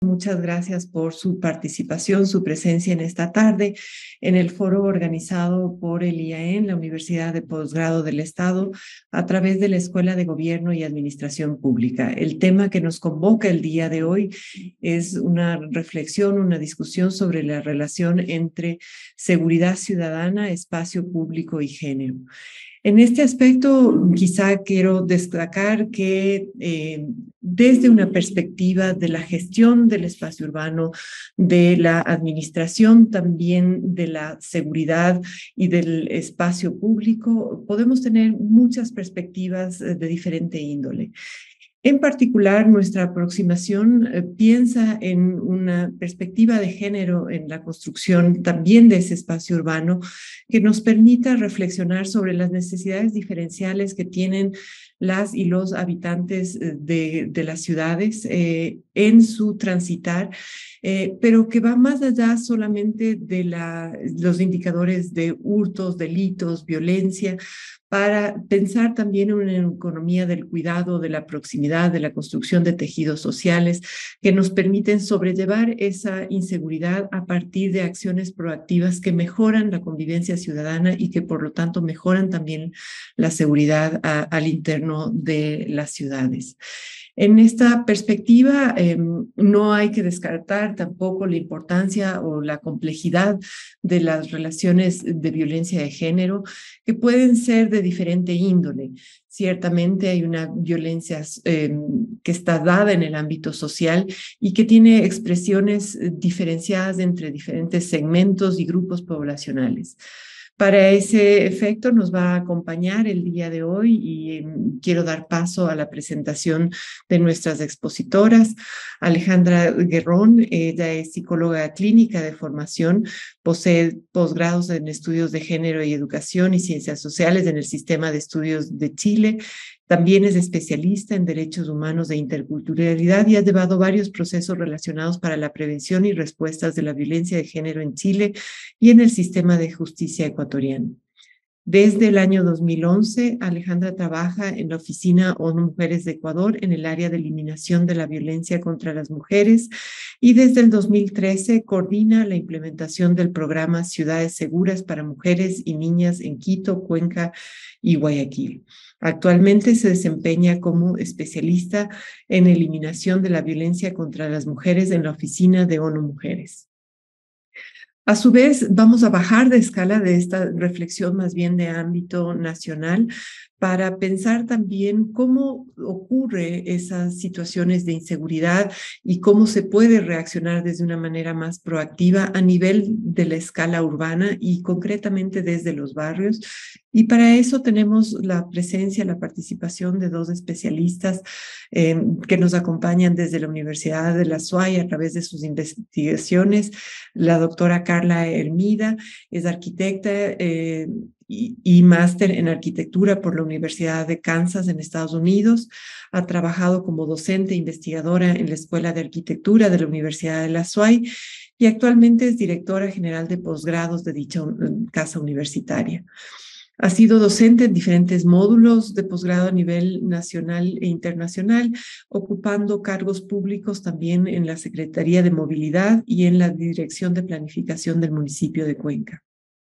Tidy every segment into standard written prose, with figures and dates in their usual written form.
muchas gracias por su participación, su presencia en esta tarde en el foro organizado por el IAEN, la Universidad de Posgrado del Estado, a través de la Escuela de Gobierno y Administración Pública. El tema que nos convoca el día de hoy es una reflexión, una discusión sobre la relación entre seguridad ciudadana, espacio público y género. En este aspecto, quizá quiero destacar que desde una perspectiva de la gestión del espacio urbano, de la administración también de la seguridad y del espacio público, podemos tener muchas perspectivas de diferente índole. En particular, nuestra aproximación piensa en una perspectiva de género en la construcción también de ese espacio urbano que nos permita reflexionar sobre las necesidades diferenciales que tienen las y los habitantes de las ciudades en su transitar, pero que va más allá solamente de los indicadores de hurtos, delitos, violencia, para pensar también en una economía del cuidado, de la proximidad, de la construcción de tejidos sociales que nos permiten sobrellevar esa inseguridad a partir de acciones proactivas que mejoran la convivencia ciudadana y que por lo tanto mejoran también la seguridad al interno de las ciudades. En esta perspectiva, no hay que descartar tampoco la importancia o la complejidad de las relaciones de violencia de género, que pueden ser de diferente índole. Ciertamente hay una violencia que está dada en el ámbito social y que tiene expresiones diferenciadas entre diferentes segmentos y grupos poblacionales. Para ese efecto nos va a acompañar el día de hoy y quiero dar paso a la presentación de nuestras expositoras. Alejandra Guerrón, ella es psicóloga clínica de formación, posee posgrados en estudios de género y educación y ciencias sociales en el Sistema de Estudios de Chile. También es especialista en derechos humanos e interculturalidad y ha llevado varios procesos relacionados para la prevención y respuestas de la violencia de género en Chile y en el sistema de justicia ecuatoriano. Desde el año 2011, Alejandra trabaja en la oficina ONU Mujeres de Ecuador en el área de eliminación de la violencia contra las mujeres y desde el 2013 coordina la implementación del programa Ciudades Seguras para Mujeres y Niñas en Quito, Cuenca y Guayaquil. Actualmente se desempeña como especialista en eliminación de la violencia contra las mujeres en la oficina de ONU Mujeres. A su vez, vamos a bajar de escala de esta reflexión más bien de ámbito nacional para pensar también cómo ocurre esas situaciones de inseguridad y cómo se puede reaccionar desde una manera más proactiva a nivel de la escala urbana y concretamente desde los barrios. Y para eso tenemos la presencia, la participación de dos especialistas que nos acompañan desde la Universidad de la SUAY a través de sus investigaciones. La doctora Carla Hermida es arquitecta y máster en arquitectura por la Universidad de Kansas en Estados Unidos. Ha trabajado como docente e investigadora en la Escuela de Arquitectura de la Universidad de la SUAY y actualmente es directora general de posgrados de dicha casa universitaria. Ha sido docente en diferentes módulos de posgrado a nivel nacional e internacional, ocupando cargos públicos también en la Secretaría de Movilidad y en la Dirección de Planificación del municipio de Cuenca.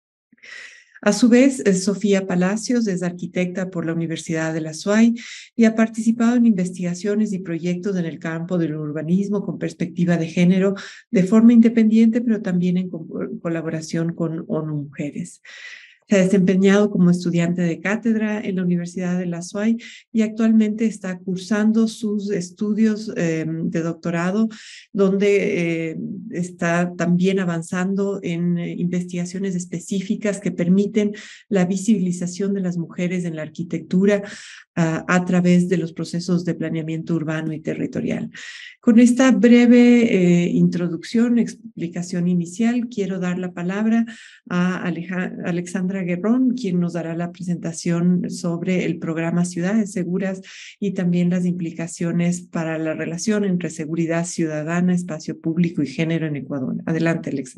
A su vez, Sofía Palacios es arquitecta por la Universidad de la SUAY y ha participado en investigaciones y proyectos en el campo del urbanismo con perspectiva de género de forma independiente, pero también en colaboración con ONU Mujeres. Se ha desempeñado como estudiante de cátedra en la Universidad de la SUAY y actualmente está cursando sus estudios de doctorado, donde está también avanzando en investigaciones específicas que permiten la visibilización de las mujeres en la arquitectura a través de los procesos de planeamiento urbano y territorial. Con esta breve introducción, explicación inicial, quiero dar la palabra a Alexandra Guerrón, quien nos dará la presentación sobre el programa Ciudades Seguras y también las implicaciones para la relación entre seguridad ciudadana, espacio público y género en Ecuador. Adelante, Alexandra.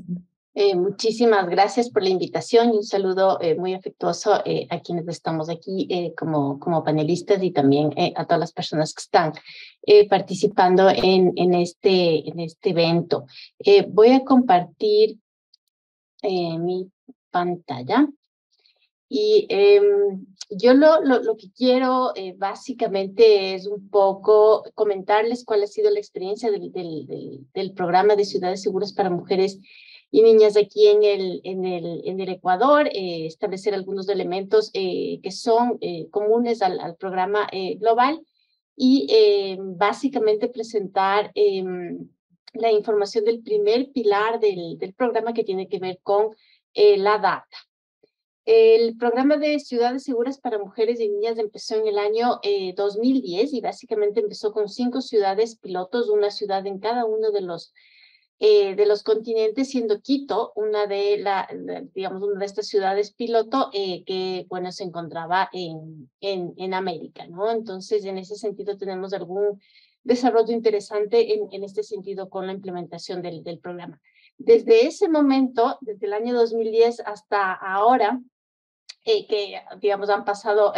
Muchísimas gracias por la invitación y un saludo muy afectuoso a quienes estamos aquí como panelistas y también a todas las personas que están participando en este evento. Voy a compartir mi pantalla y yo lo que quiero básicamente es un poco comentarles cuál ha sido la experiencia del programa de Ciudades Seguras para Mujeres y Niñas aquí en el Ecuador, establecer algunos elementos que son comunes al programa global y básicamente presentar la información del primer pilar del programa que tiene que ver con la data. El programa de Ciudades Seguras para Mujeres y Niñas empezó en el año 2010 y básicamente empezó con 5 ciudades pilotos, una ciudad en cada uno de los continentes, siendo Quito una digamos, una de estas ciudades piloto que, bueno, se encontraba en América, ¿no? Entonces, en ese sentido, tenemos algún desarrollo interesante en este sentido con la implementación del programa. Desde ese momento, desde el año 2010 hasta ahora, que, digamos, han pasado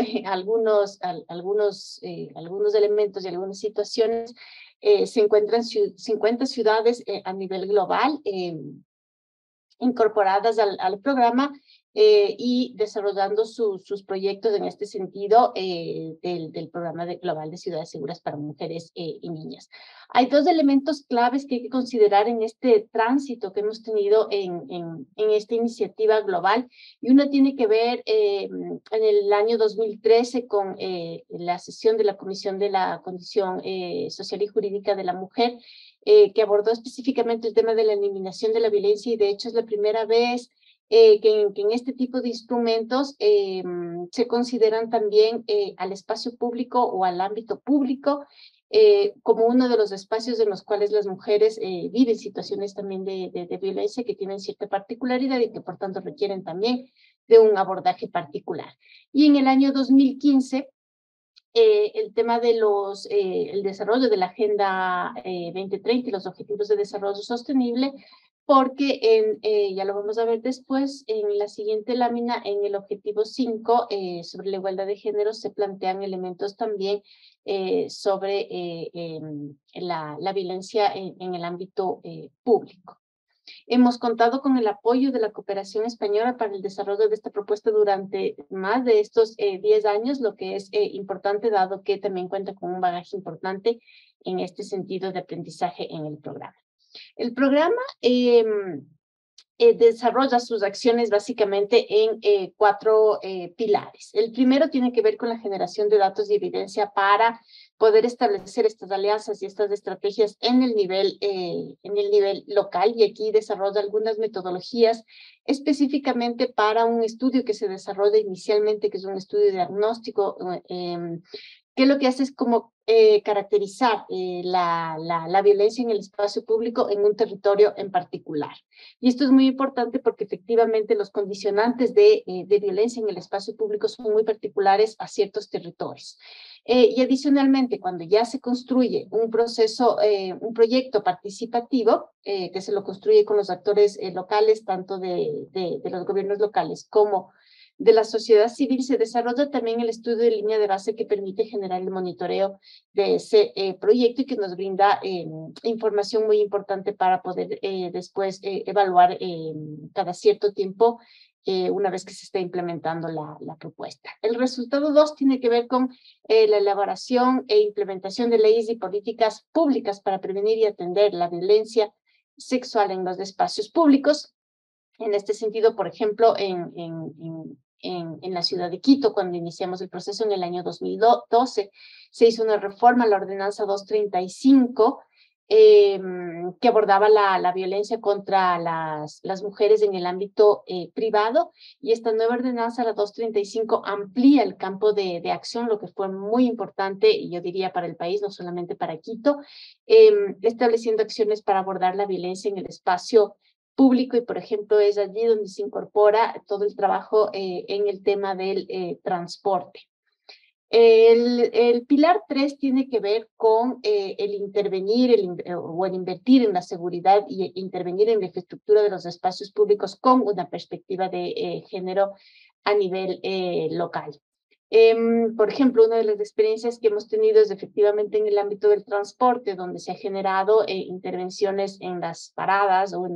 algunos elementos y algunas situaciones, se encuentran 50 ciudades a nivel global incorporadas al programa y desarrollando sus proyectos en este sentido del programa global de ciudades seguras para mujeres y niñas. Hay 2 elementos claves que hay que considerar en este tránsito que hemos tenido en esta iniciativa global, y uno tiene que ver en el año 2013 con la sesión de la Comisión de la Condición Social y Jurídica de la Mujer, que abordó específicamente el tema de la eliminación de la violencia, y de hecho es la primera vez que en este tipo de instrumentos se consideran también al espacio público o al ámbito público como uno de los espacios en los cuales las mujeres viven situaciones también de violencia que tienen cierta particularidad y que por tanto requieren también de un abordaje particular. Y en el año 2015, el tema de el desarrollo de la Agenda 2030 y los Objetivos de Desarrollo Sostenible, porque ya lo vamos a ver después, en la siguiente lámina, en el objetivo 5, sobre la igualdad de género, se plantean elementos también sobre la violencia en el ámbito público. Hemos contado con el apoyo de la cooperación española para el desarrollo de esta propuesta durante más de estos 10 años, lo que es importante dado que también cuenta con un bagaje importante en este sentido de aprendizaje en el programa. El programa desarrolla sus acciones básicamente en 4 pilares. El primero tiene que ver con la generación de datos y evidencia para poder establecer estas alianzas y estas estrategias en el nivel local, y aquí desarrolla algunas metodologías específicamente para un estudio que se desarrolla inicialmente, que es un estudio diagnóstico que lo que hace es como caracterizar la violencia en el espacio público en un territorio en particular. Y esto es muy importante porque efectivamente los condicionantes de violencia en el espacio público son muy particulares a ciertos territorios. Y adicionalmente, cuando ya se construye un proyecto participativo, que se lo construye con los actores locales, tanto de los gobiernos locales como de la sociedad civil, se desarrolla también el estudio de línea de base que permite generar el monitoreo de ese proyecto y que nos brinda información muy importante para poder después evaluar cada cierto tiempo una vez que se está implementando la propuesta. El resultado 2 tiene que ver con la elaboración e implementación de leyes y políticas públicas para prevenir y atender la violencia sexual en los espacios públicos. En este sentido, por ejemplo, en la ciudad de Quito, cuando iniciamos el proceso en el año 2012, se hizo una reforma a la ordenanza 235 que abordaba la violencia contra las mujeres en el ámbito privado, y esta nueva ordenanza, la 235, amplía el campo de acción, lo que fue muy importante, y yo diría para el país, no solamente para Quito, estableciendo acciones para abordar la violencia en el espacio público, y por ejemplo es allí donde se incorpora todo el trabajo en el tema del transporte. El pilar 3 tiene que ver con el intervenir o el invertir en la seguridad y intervenir en la infraestructura de los espacios públicos con una perspectiva de género a nivel local. Por ejemplo, una de las experiencias que hemos tenido es efectivamente en el ámbito del transporte, donde se ha generado intervenciones en las paradas o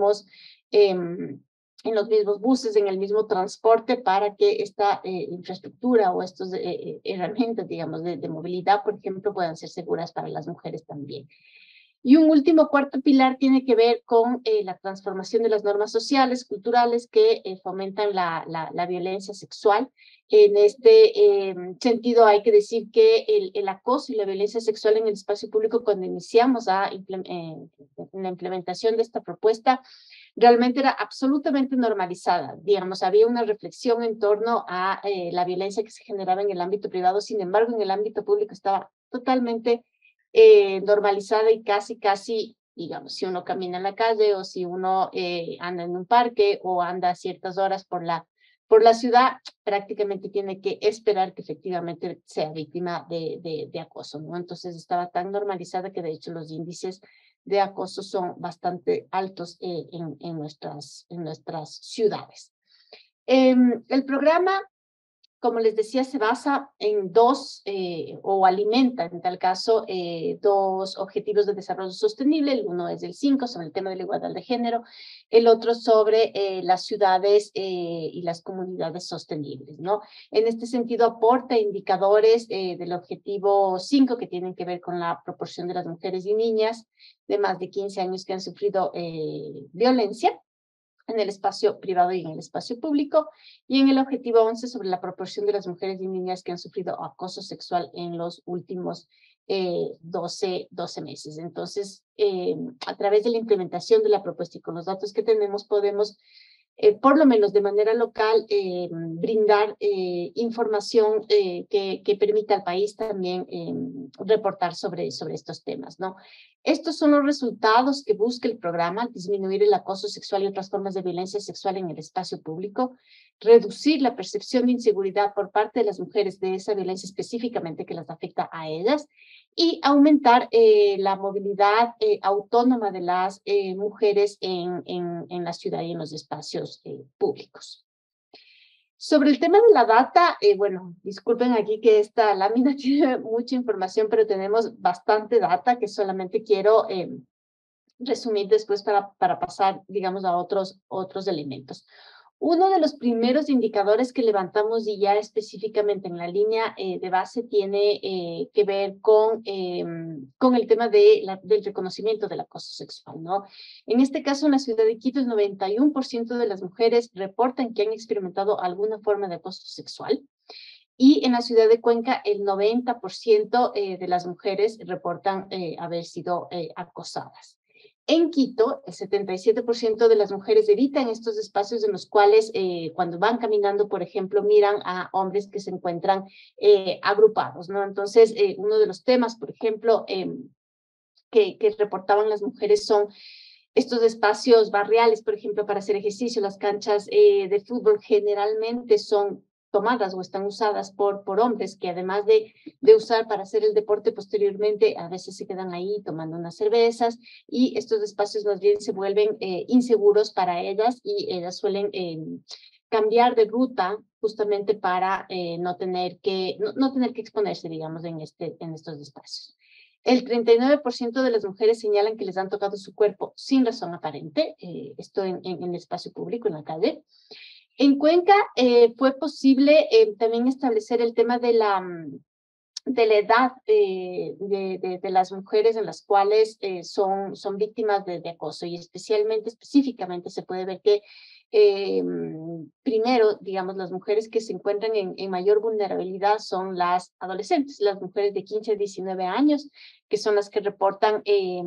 en los mismos buses, en el mismo transporte, para que esta infraestructura o estas herramientas, digamos, de movilidad, por ejemplo, puedan ser seguras para las mujeres también. Y un último cuarto pilar tiene que ver con la transformación de las normas sociales, culturales, que fomentan la violencia sexual. En este sentido, hay que decir que el acoso y la violencia sexual en el espacio público, cuando iniciamos la implementación de esta propuesta, realmente era absolutamente normalizada. Digamos, había una reflexión en torno a la violencia que se generaba en el ámbito privado, sin embargo, en el ámbito público estaba totalmente normalizada y casi, digamos, si uno camina en la calle o si uno anda en un parque o anda a ciertas horas por la ciudad, prácticamente tiene que esperar que efectivamente sea víctima de acoso, ¿no? Entonces estaba tan normalizada que de hecho los índices de acoso son bastante altos en nuestras ciudades. El programa, como les decía, se basa en o alimenta, en tal caso, dos objetivos de desarrollo sostenible. El uno es el 5, sobre el tema de la igualdad de género. El otro sobre las ciudades y las comunidades sostenibles, ¿no? En este sentido, aporta indicadores del objetivo 5, que tienen que ver con la proporción de las mujeres y niñas de más de 15 años que han sufrido violencia en el espacio privado y en el espacio público, y en el objetivo 11 sobre la proporción de las mujeres y niñas que han sufrido acoso sexual en los últimos 12 meses. Entonces, a través de la implementación de la propuesta y con los datos que tenemos, podemos por lo menos de manera local, brindar información que permita al país también reportar sobre estos temas, ¿no? Estos son los resultados que busca el programa: disminuir el acoso sexual y otras formas de violencia sexual en el espacio público, reducir la percepción de inseguridad por parte de las mujeres de esa violencia específicamente que las afecta a ellas, y aumentar la movilidad autónoma de las mujeres en la ciudad y en los espacios públicos. Sobre el tema de la data, bueno, disculpen aquí que esta lámina tiene mucha información, pero tenemos bastante data que solamente quiero resumir después para pasar, digamos, a otros elementos. Uno de los primeros indicadores que levantamos, y ya específicamente en la línea de base, tiene que ver con el tema del reconocimiento del acoso sexual, ¿no? En este caso, en la ciudad de Quito, el 91% de las mujeres reportan que han experimentado alguna forma de acoso sexual. Y en la ciudad de Cuenca, el 90% de las mujeres reportan haber sido acosadas. En Quito, el 77% de las mujeres evitan estos espacios en los cuales, cuando van caminando, por ejemplo, miran a hombres que se encuentran agrupados, ¿no? Entonces, uno de los temas, por ejemplo, que reportaban las mujeres son estos espacios barriales, por ejemplo, para hacer ejercicio. Las canchas de fútbol generalmente son tomadas o están usadas por hombres que, además de usar para hacer el deporte posteriormente, a veces se quedan ahí tomando unas cervezas, y estos espacios más bien se vuelven inseguros para ellas, y ellas suelen cambiar de ruta justamente para no tener que exponerse, digamos, en estos espacios. El 39% de las mujeres señalan que les han tocado su cuerpo sin razón aparente, esto en el espacio público, en la calle. En Cuenca fue posible también establecer el tema de la edad de las mujeres en las cuales son víctimas de acoso, y específicamente se puede ver que primero, digamos, las mujeres que se encuentran en mayor vulnerabilidad son las adolescentes, las mujeres de 15 a 19 años, que son las que reportan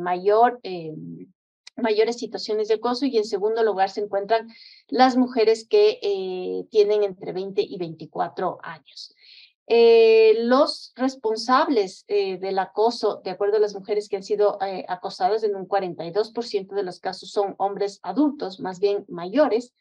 mayores situaciones de acoso, y en segundo lugar se encuentran las mujeres que tienen entre 20 y 24 años. Los responsables del acoso, de acuerdo a las mujeres que han sido acosadas, en un 42% de los casos son hombres adultos, más bien mayores,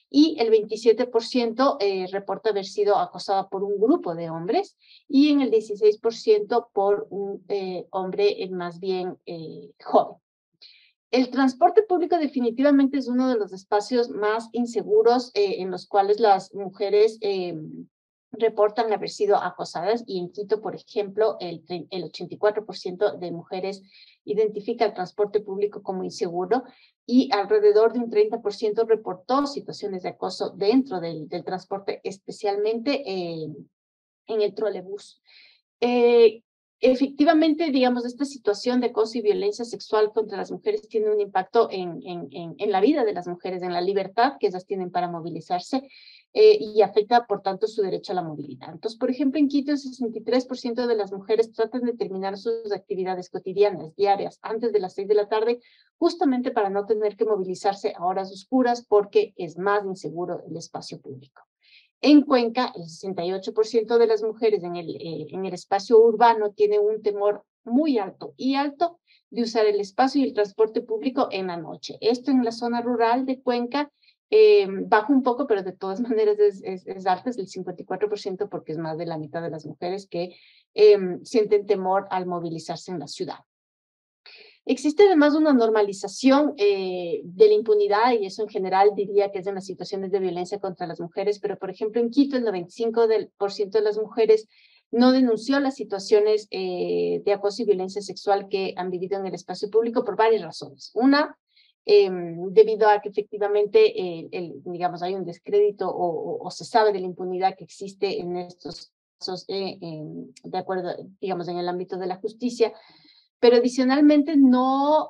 y el 27% reporta haber sido acosada por un grupo de hombres y en el 16% por un hombre más bien joven. El transporte público definitivamente es uno de los espacios más inseguros en los cuales las mujeres reportan haber sido acosadas y en Quito, por ejemplo, el 84% de mujeres identifica el transporte público como inseguro y alrededor de un 30% reportó situaciones de acoso dentro del transporte, especialmente en el trolebús. Eh, Efectivamente, digamos, esta situación de acoso y violencia sexual contra las mujeres tiene un impacto en la vida de las mujeres, en la libertad que ellas tienen para movilizarse y afecta, por tanto, su derecho a la movilidad. Entonces, por ejemplo, en Quito, el 63% de las mujeres tratan de terminar sus actividades cotidianas, diarias, antes de las 6 de la tarde, justamente para no tener que movilizarse a horas oscuras porque es más inseguro el espacio público. En Cuenca, el 68% de las mujeres en el espacio urbano tienen un temor muy alto y alto de usar el espacio y el transporte público en la noche. Esto en la zona rural de Cuenca baja un poco, pero de todas maneras es alto, es del 54% porque es más de la mitad de las mujeres que sienten temor al movilizarse en la ciudad. Existe además una normalización de la impunidad y eso en general diría que es en las situaciones de violencia contra las mujeres, pero por ejemplo en Quito el 95% de las mujeres no denunció las situaciones de acoso y violencia sexual que han vivido en el espacio público por varias razones. Una, debido a que efectivamente, digamos, hay un descrédito o se sabe de la impunidad que existe en estos casos, de acuerdo, digamos, en el ámbito de la justicia, pero adicionalmente no,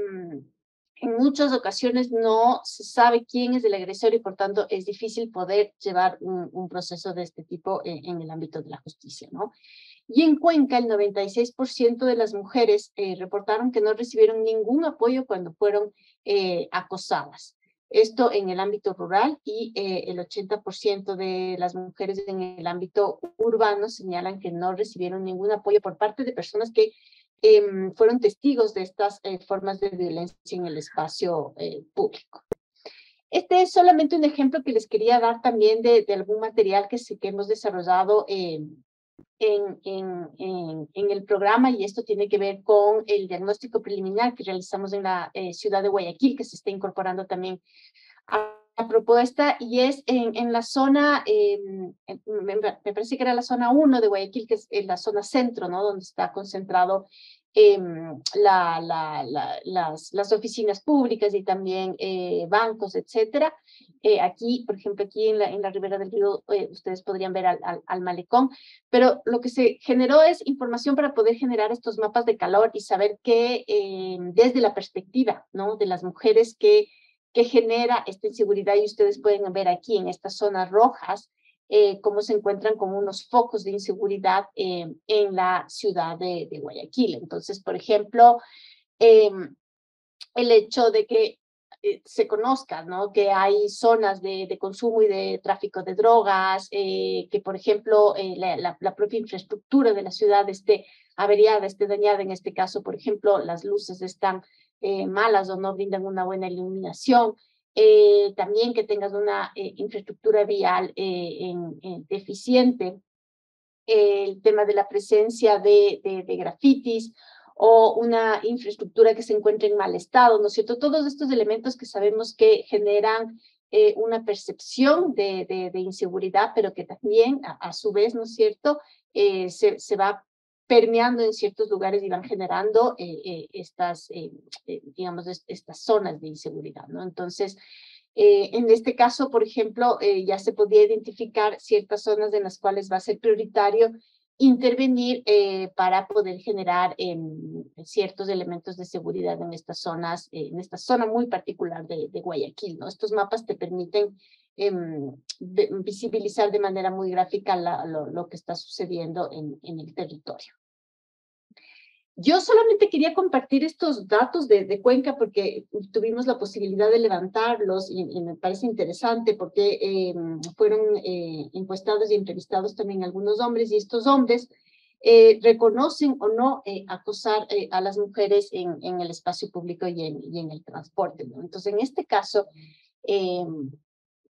en muchas ocasiones no se sabe quién es el agresor y por tanto es difícil poder llevar un proceso de este tipo en el ámbito de la justicia, ¿no? Y en Cuenca, el 96% de las mujeres reportaron que no recibieron ningún apoyo cuando fueron acosadas. Esto en el ámbito rural y el 80% de las mujeres en el ámbito urbano señalan que no recibieron ningún apoyo por parte de personas que fueron testigos de estas formas de violencia en el espacio público. Este es solamente un ejemplo que les quería dar también de algún material que hemos desarrollado en el programa y esto tiene que ver con el diagnóstico preliminar que realizamos en la ciudad de Guayaquil, que se está incorporando también a la propuesta y es en la zona, me parece que era la zona 1 de Guayaquil, que es en la zona centro, ¿no? Donde está concentrado las oficinas públicas y también bancos, etcétera. Aquí, por ejemplo, aquí en la ribera del río, ustedes podrían ver al malecón, pero lo que se generó es información para poder generar estos mapas de calor y saber que desde la perspectiva, ¿no? De las mujeres que genera esta inseguridad y ustedes pueden ver aquí en estas zonas rojas cómo se encuentran como unos focos de inseguridad en la ciudad de Guayaquil. Entonces, por ejemplo, el hecho de que se conozca, ¿no? Que hay zonas de consumo y de tráfico de drogas, que por ejemplo la propia infraestructura de la ciudad esté averiada, esté dañada, en este caso, por ejemplo, las luces están malas o no brindan una buena iluminación, también que tengas una infraestructura vial deficiente, el tema de la presencia de grafitis o una infraestructura que se encuentre en mal estado, ¿no es cierto? Todos estos elementos que sabemos que generan una percepción de inseguridad, pero que también, a su vez, ¿no es cierto?, se va permeando en ciertos lugares y van generando digamos, estas zonas de inseguridad, ¿no? Entonces, en este caso, por ejemplo, ya se podía identificar ciertas zonas en las cuales va a ser prioritario intervenir para poder generar ciertos elementos de seguridad en estas zonas, en esta zona muy particular de Guayaquil, ¿no? Estos mapas te permiten visibilizar de manera muy gráfica lo que está sucediendo en el territorio. Yo solamente quería compartir estos datos de Cuenca porque tuvimos la posibilidad de levantarlos y me parece interesante porque fueron encuestados y entrevistados también algunos hombres y estos hombres reconocen o no acosar a las mujeres en el espacio público y en el transporte, ¿no? Entonces, en este caso,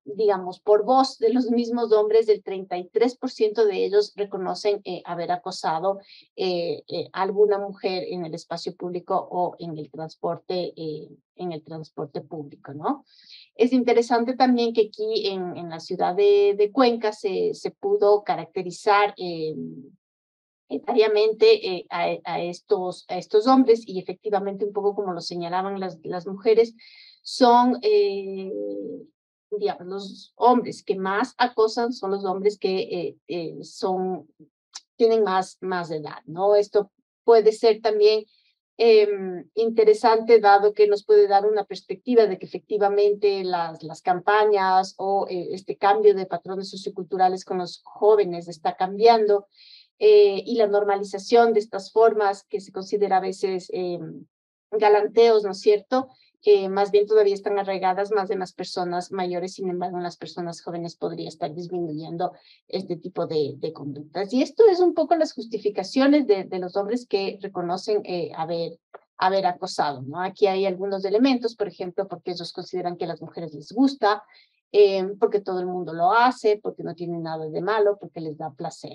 digamos, por voz de los mismos hombres, el 33% de ellos reconocen haber acosado a alguna mujer en el espacio público o en el transporte público, ¿no? Es interesante también que aquí en la ciudad de Cuenca se pudo caracterizar etariamente a estos hombres, y efectivamente, un poco como lo señalaban las mujeres, son, digamos, los hombres que más acosan son los hombres que tienen más edad, ¿no? Esto puede ser también interesante, dado que nos puede dar una perspectiva de que efectivamente las campañas o este cambio de patrones socioculturales con los jóvenes está cambiando, y la normalización de estas formas que se considera a veces galanteos, ¿no es cierto? Más bien todavía están arraigadas más en las personas mayores. Sin embargo, en las personas jóvenes podría estar disminuyendo este tipo de conductas. Y esto es un poco las justificaciones de los hombres que reconocen haber acosado, ¿no? Aquí hay algunos elementos, por ejemplo, porque ellos consideran que a las mujeres les gusta, porque todo el mundo lo hace, porque no tiene nada de malo, porque les da placer.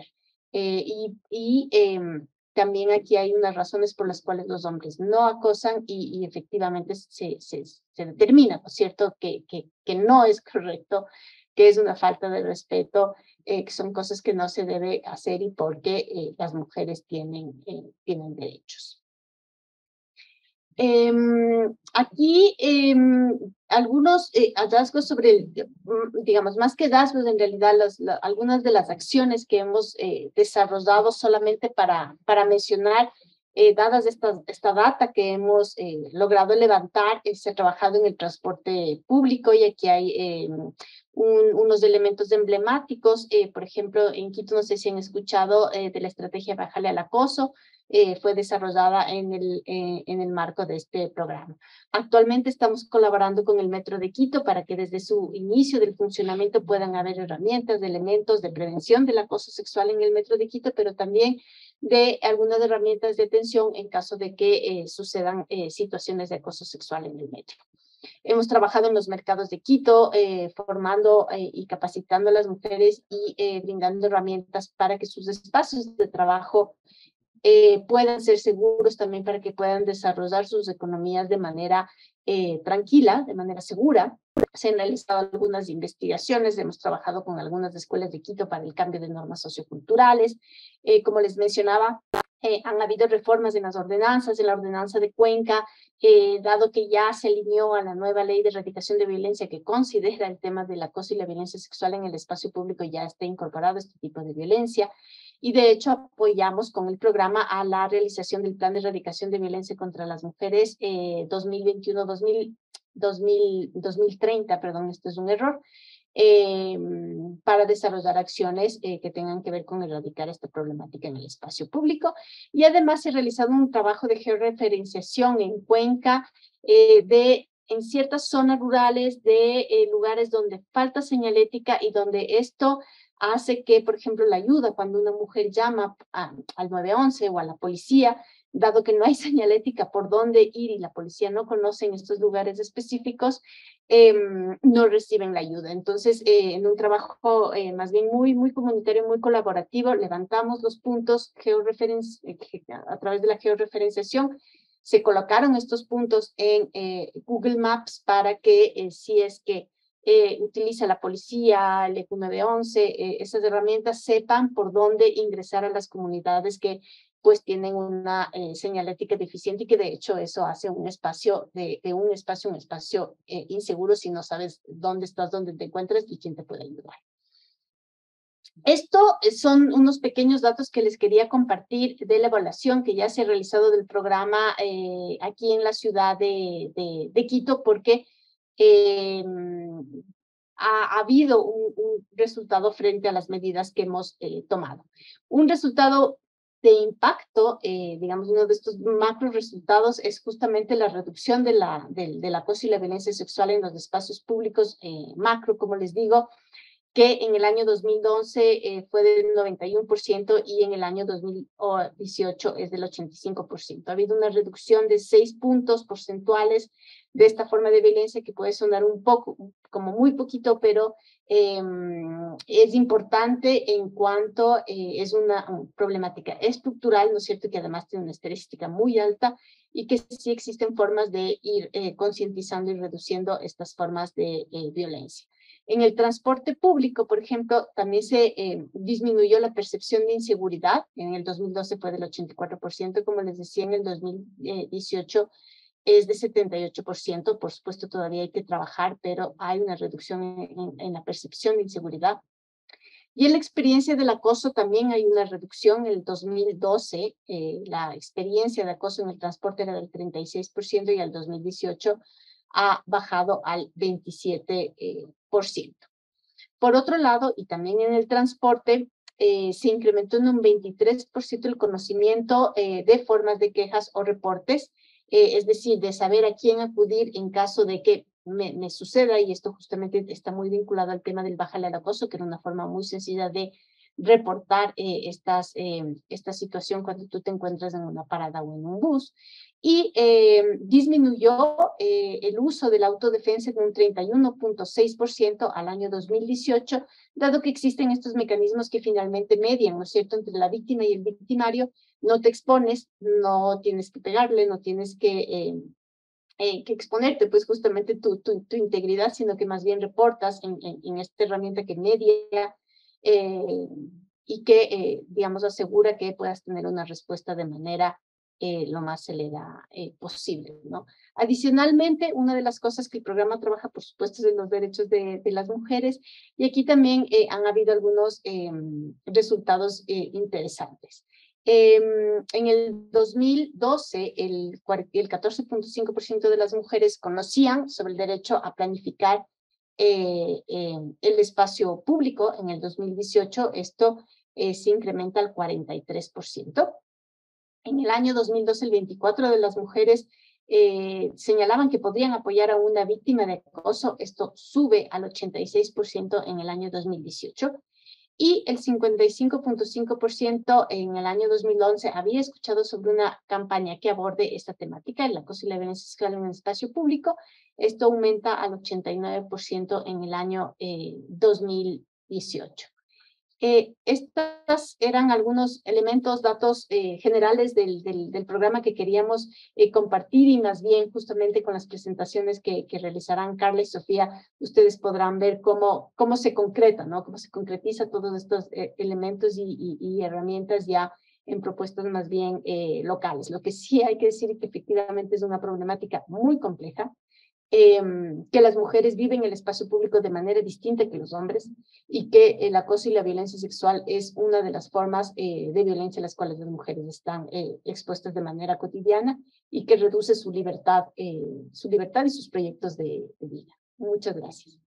También aquí hay unas razones por las cuales los hombres no acosan, y efectivamente se determina, ¿no es cierto?, que no es correcto, que es una falta de respeto, que son cosas que no se debe hacer, y porque las mujeres tienen derechos. Aquí algunos hallazgos sobre, digamos, más que hallazgos, en realidad algunas de las acciones que hemos desarrollado solamente para mencionar, dadas esta data que hemos logrado levantar, se ha trabajado en el transporte público, y aquí hay unos elementos emblemáticos. Por ejemplo, en Quito, no sé si han escuchado de la estrategia Bájale al Acoso. Fue desarrollada en el marco de este programa. Actualmente estamos colaborando con el Metro de Quito para que desde su inicio del funcionamiento puedan haber herramientas, de elementos de prevención del acoso sexual en el Metro de Quito, pero también de algunas herramientas de atención en caso de que sucedan situaciones de acoso sexual en el metro. Hemos trabajado en los mercados de Quito, formando y capacitando a las mujeres, y brindando herramientas para que sus espacios de trabajo puedan ser seguros, también para que puedan desarrollar sus economías de manera tranquila, de manera segura. Se han realizado algunas investigaciones, hemos trabajado con algunas escuelas de Quito para el cambio de normas socioculturales. Como les mencionaba, han habido reformas en las ordenanzas, en la ordenanza de Cuenca, dado que ya se alineó a la nueva ley de erradicación de violencia, que considera el tema del acoso y la violencia sexual en el espacio público, ya está incorporado este tipo de violencia. Y de hecho apoyamos con el programa a la realización del Plan de Erradicación de Violencia contra las Mujeres 2021-2030, perdón, esto es un error, para desarrollar acciones que tengan que ver con erradicar esta problemática en el espacio público. Y además se ha realizado un trabajo de georreferenciación en Cuenca en ciertas zonas rurales de lugares donde falta señalética, y donde esto hace que, por ejemplo, la ayuda cuando una mujer llama al 911 o a la policía, dado que no hay señalética por dónde ir y la policía no conoce en estos lugares específicos, no reciben la ayuda. Entonces, en un trabajo más bien muy comunitario, muy colaborativo, levantamos los puntos a través de la georreferenciación. Se colocaron estos puntos en Google Maps para que si es que utiliza la policía, el EQ 911, esas herramientas, sepan por dónde ingresar a las comunidades que pues tienen una señalética deficiente, y que de hecho eso hace un espacio inseguro si no sabes dónde estás, dónde te encuentras y quién te puede ayudar. Esto son unos pequeños datos que les quería compartir de la evaluación que ya se ha realizado del programa aquí en la ciudad de Quito, porque ha habido un resultado frente a las medidas que hemos tomado. Un resultado de impacto, digamos, uno de estos macro resultados es justamente la reducción del acoso y la violencia sexual en los espacios públicos macro, como les digo. que en el año 2011 fue del 91% y en el año 2018 es del 85%. Ha habido una reducción de 6 puntos porcentuales de esta forma de violencia que puede sonar un poco, como muy poquito, pero es importante en cuanto es una problemática estructural, ¿no es cierto?, que además tiene una estadística muy alta y que sí existen formas de ir concientizando y reduciendo estas formas de violencia. En el transporte público, por ejemplo, también se disminuyó la percepción de inseguridad. En el 2012 fue del 84%, como les decía, en el 2018 es de 78%. Por supuesto, todavía hay que trabajar, pero hay una reducción en la percepción de inseguridad. Y en la experiencia del acoso también hay una reducción. En el 2012, la experiencia de acoso en el transporte era del 36% y al 2018 ha bajado al 27%. Por otro lado, y también en el transporte, se incrementó en un 23% el conocimiento de formas de quejas o reportes, es decir, de saber a quién acudir en caso de que me suceda, y esto justamente está muy vinculado al tema del bájale al acoso, que era una forma muy sencilla de reportar esta situación cuando tú te encuentras en una parada o en un bus. Y disminuyó el uso de la autodefensa en un 31.6% al año 2018, dado que existen estos mecanismos que finalmente median, ¿no es cierto?, entre la víctima y el victimario. No te expones, no tienes que pegarle, no tienes que exponerte, pues justamente tu integridad, sino que más bien reportas en esta herramienta que media y que, digamos, asegura que puedas tener una respuesta de manera lo más celera posible, ¿no? Adicionalmente, una de las cosas que el programa trabaja, por supuesto, es en los derechos de las mujeres, y aquí también han habido algunos resultados interesantes. En el 2012, el 14.5% de las mujeres conocían sobre el derecho a planificar el espacio público. En el 2018, esto se incrementa al 43%. En el año 2012, el 24% de las mujeres señalaban que podrían apoyar a una víctima de acoso. Esto sube al 86% en el año 2018. Y el 55.5% en el año 2011 había escuchado sobre una campaña que aborde esta temática, el acoso y la violencia sexual en el espacio público. Esto aumenta al 89% en el año 2018. Estos eran algunos elementos, datos generales del programa que queríamos compartir, y más bien justamente con las presentaciones que realizarán Carla y Sofía, ustedes podrán ver cómo se concreta, ¿no? Cómo se concretiza todos estos elementos y herramientas ya en propuestas más bien locales. Lo que sí hay que decir es que efectivamente es una problemática muy compleja, que las mujeres viven el espacio público de manera distinta que los hombres, y que el acoso y la violencia sexual es una de las formas de violencia a las cuales las mujeres están expuestas de manera cotidiana, y que reduce su libertad y sus proyectos de vida. Muchas gracias.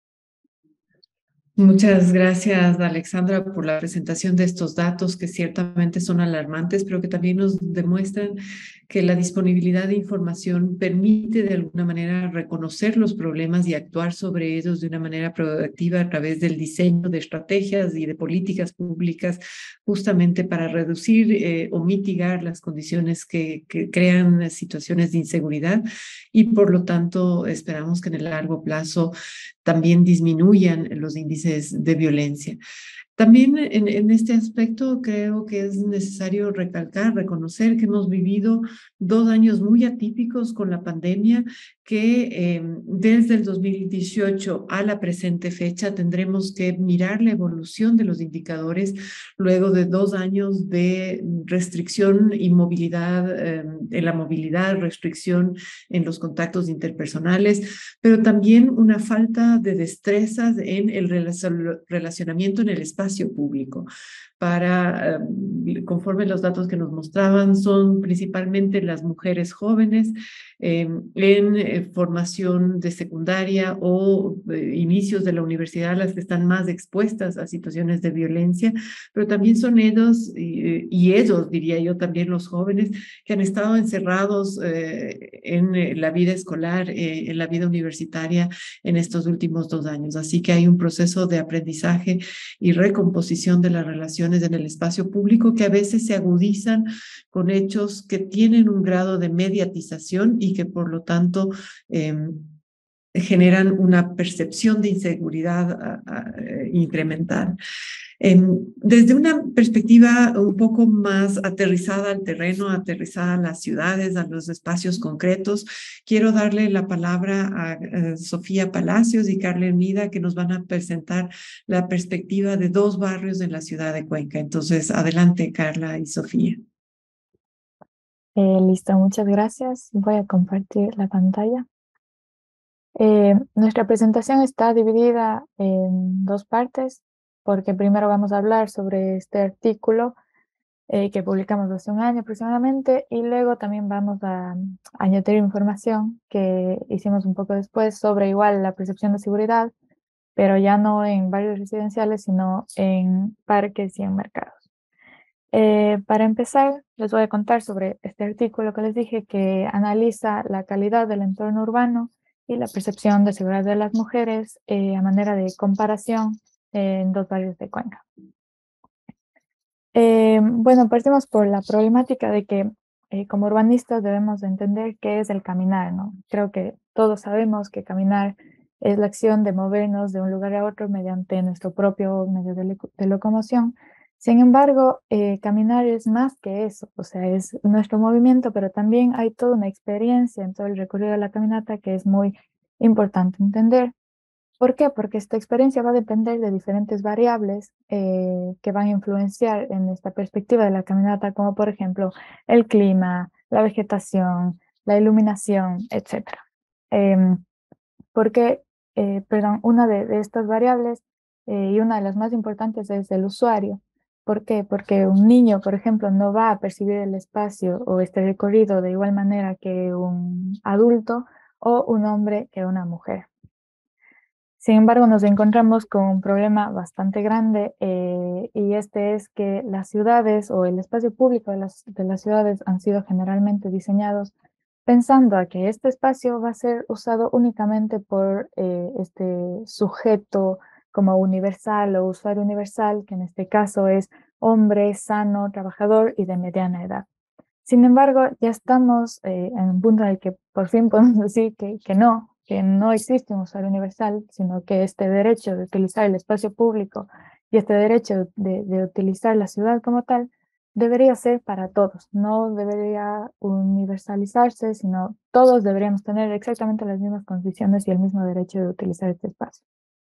Muchas gracias, Alexandra, por la presentación de estos datos que ciertamente son alarmantes, pero que también nos demuestran que la disponibilidad de información permite de alguna manera reconocer los problemas y actuar sobre ellos de una manera proactiva a través del diseño de estrategias y de políticas públicas, justamente para reducir o mitigar las condiciones que crean situaciones de inseguridad, y por lo tanto esperamos que en el largo plazo también disminuyan los índices de violencia. También en este aspecto creo que es necesario recalcar, reconocer que hemos vivido 2 años muy atípicos con la pandemia, que desde el 2018 a la presente fecha tendremos que mirar la evolución de los indicadores luego de 2 años de restricción y movilidad, en la movilidad, restricción en los contactos interpersonales, pero también una falta de destrezas en el relacionamiento en el espacio público. conforme los datos que nos mostraban, son principalmente las mujeres jóvenes en formación de secundaria o inicios de la universidad las que están más expuestas a situaciones de violencia, pero también son ellos y ellos, diría yo, también los jóvenes que han estado encerrados en la vida escolar, en la vida universitaria en estos últimos 2 años. Así que hay un proceso de aprendizaje y recomposición de las relaciones en el espacio público que a veces se agudizan con hechos que tienen un grado de mediatización y que por lo tanto generan una percepción de inseguridad incremental. Desde una perspectiva un poco más aterrizada al terreno, aterrizada a las ciudades, a los espacios concretos, quiero darle la palabra a Sofía Palacios y Carla Mida, que nos van a presentar la perspectiva de 2 barrios en la ciudad de Cuenca. Entonces, adelante, Carla y Sofía. Listo, muchas gracias. Voy a compartir la pantalla. Nuestra presentación está dividida en 2 partes, porque primero vamos a hablar sobre este artículo que publicamos hace un año aproximadamente, y luego también vamos a añadir información que hicimos un poco después sobre igual la percepción de seguridad, pero ya no en barrios residenciales, sino en parques y en mercados. Para empezar, les voy a contar sobre este artículo que les dije que analiza la calidad del entorno urbano y la percepción de seguridad de las mujeres a manera de comparación en 2 barrios de Cuenca. Bueno, partimos por la problemática de que como urbanistas debemos de entender qué es el caminar, ¿no? Creo que todos sabemos que caminar es la acción de movernos de un lugar a otro mediante nuestro propio medio de locomoción. Sin embargo, caminar es más que eso, o sea, es nuestro movimiento, pero también hay toda una experiencia en todo el recorrido de la caminata que es muy importante entender. ¿Por qué? Porque esta experiencia va a depender de diferentes variables que van a influenciar en esta perspectiva de la caminata, como por ejemplo el clima, la vegetación, la iluminación, etc. Porque, perdón, una de estas variables y una de las más importantes es el usuario. ¿Por qué? Porque un niño, por ejemplo, no va a percibir el espacio o este recorrido de igual manera que un adulto o un hombre que una mujer. Sin embargo, nos encontramos con un problema bastante grande y este es que las ciudades o el espacio público de las ciudades han sido generalmente diseñados pensando a que este espacio va a ser usado únicamente por este sujeto como universal o usuario universal, que en este caso es hombre, sano, trabajador y de mediana edad. Sin embargo, ya estamos en un punto en el que por fin podemos decir que no existe un usuario universal, sino que este derecho de utilizar el espacio público y este derecho de utilizar la ciudad como tal debería ser para todos, no debería universalizarse, sino todos deberíamos tener exactamente las mismas condiciones y el mismo derecho de utilizar este espacio.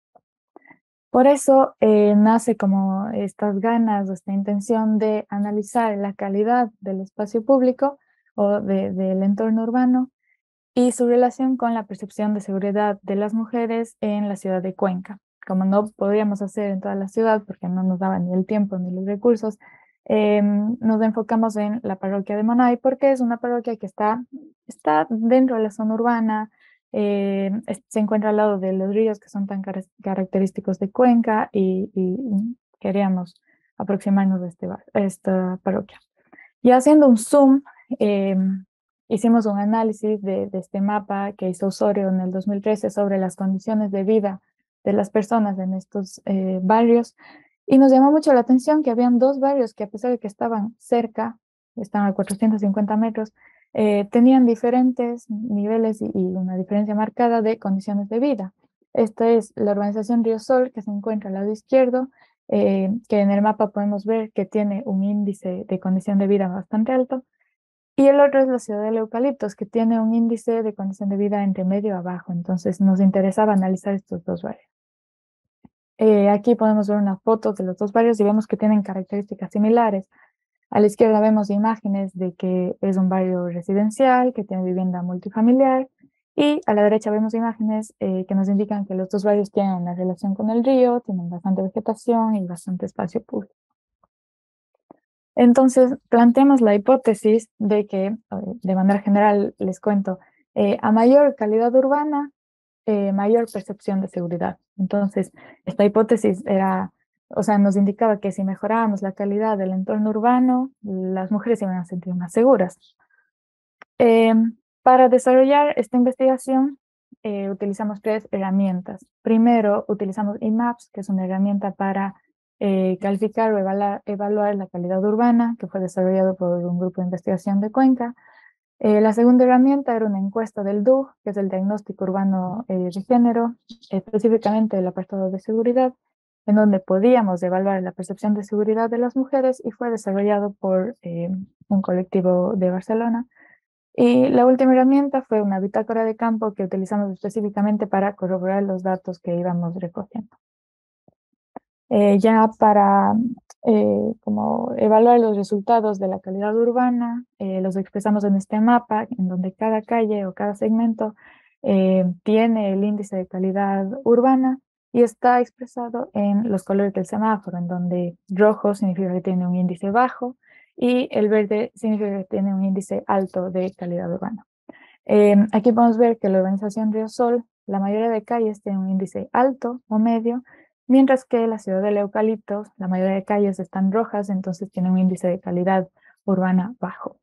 Por eso nace como estas ganas, esta intención de analizar la calidad del espacio público o del entorno urbano y su relación con la percepción de seguridad de las mujeres en la ciudad de Cuenca. Como no podíamos hacer en toda la ciudad porque no nos daban ni el tiempo ni los recursos, nos enfocamos en la parroquia de Monay porque es una parroquia que está dentro de la zona urbana, se encuentra al lado de los ríos que son tan característicos de Cuenca y queríamos aproximarnos a esta parroquia. Y haciendo un zoom, hicimos un análisis de este mapa que hizo Osorio en el 2013 sobre las condiciones de vida de las personas en estos barrios y nos llamó mucho la atención que habían 2 barrios que a pesar de que estaban cerca, estaban a 450 metros, tenían diferentes niveles y una diferencia marcada de condiciones de vida. Esta es la urbanización Río Sol, que se encuentra al lado izquierdo, que en el mapa podemos ver que tiene un índice de condición de vida bastante alto, y el otro es la ciudad de Eucaliptos, que tiene un índice de condición de vida entre medio a bajo. Entonces nos interesaba analizar estos 2 barrios. Aquí podemos ver una foto de los 2 barrios y vemos que tienen características similares. A la izquierda vemos imágenes de que es un barrio residencial, que tiene vivienda multifamiliar, y a la derecha vemos imágenes que nos indican que los 2 barrios tienen una relación con el río, tienen bastante vegetación y bastante espacio público. Entonces, planteamos la hipótesis de que, de manera general, les cuento, a mayor calidad urbana, mayor percepción de seguridad. Entonces, esta hipótesis era, o sea, nos indicaba que si mejorábamos la calidad del entorno urbano, las mujeres se iban a sentir más seguras. Para desarrollar esta investigación, utilizamos 3 herramientas. Primero, utilizamos IMAPS, que es una herramienta para calificar o evaluar la calidad urbana, que fue desarrollado por un grupo de investigación de Cuenca. La segunda herramienta era una encuesta del DUG, que es el Diagnóstico Urbano de Género, específicamente el apartado de seguridad, en donde podíamos evaluar la percepción de seguridad de las mujeres y fue desarrollado por un colectivo de Barcelona. Y la última herramienta fue una bitácora de campo que utilizamos específicamente para corroborar los datos que íbamos recogiendo. Ya para como evaluar los resultados de la calidad urbana, los expresamos en este mapa, en donde cada calle o cada segmento tiene el índice de calidad urbana y está expresado en los colores del semáforo, en donde rojo significa que tiene un índice bajo y el verde significa que tiene un índice alto de calidad urbana. Aquí podemos ver que la urbanización Río Sol, la mayoría de calles tienen un índice alto o medio, mientras que la ciudad del Eucaliptos, la mayoría de calles están rojas, entonces tiene un índice de calidad urbana bajo.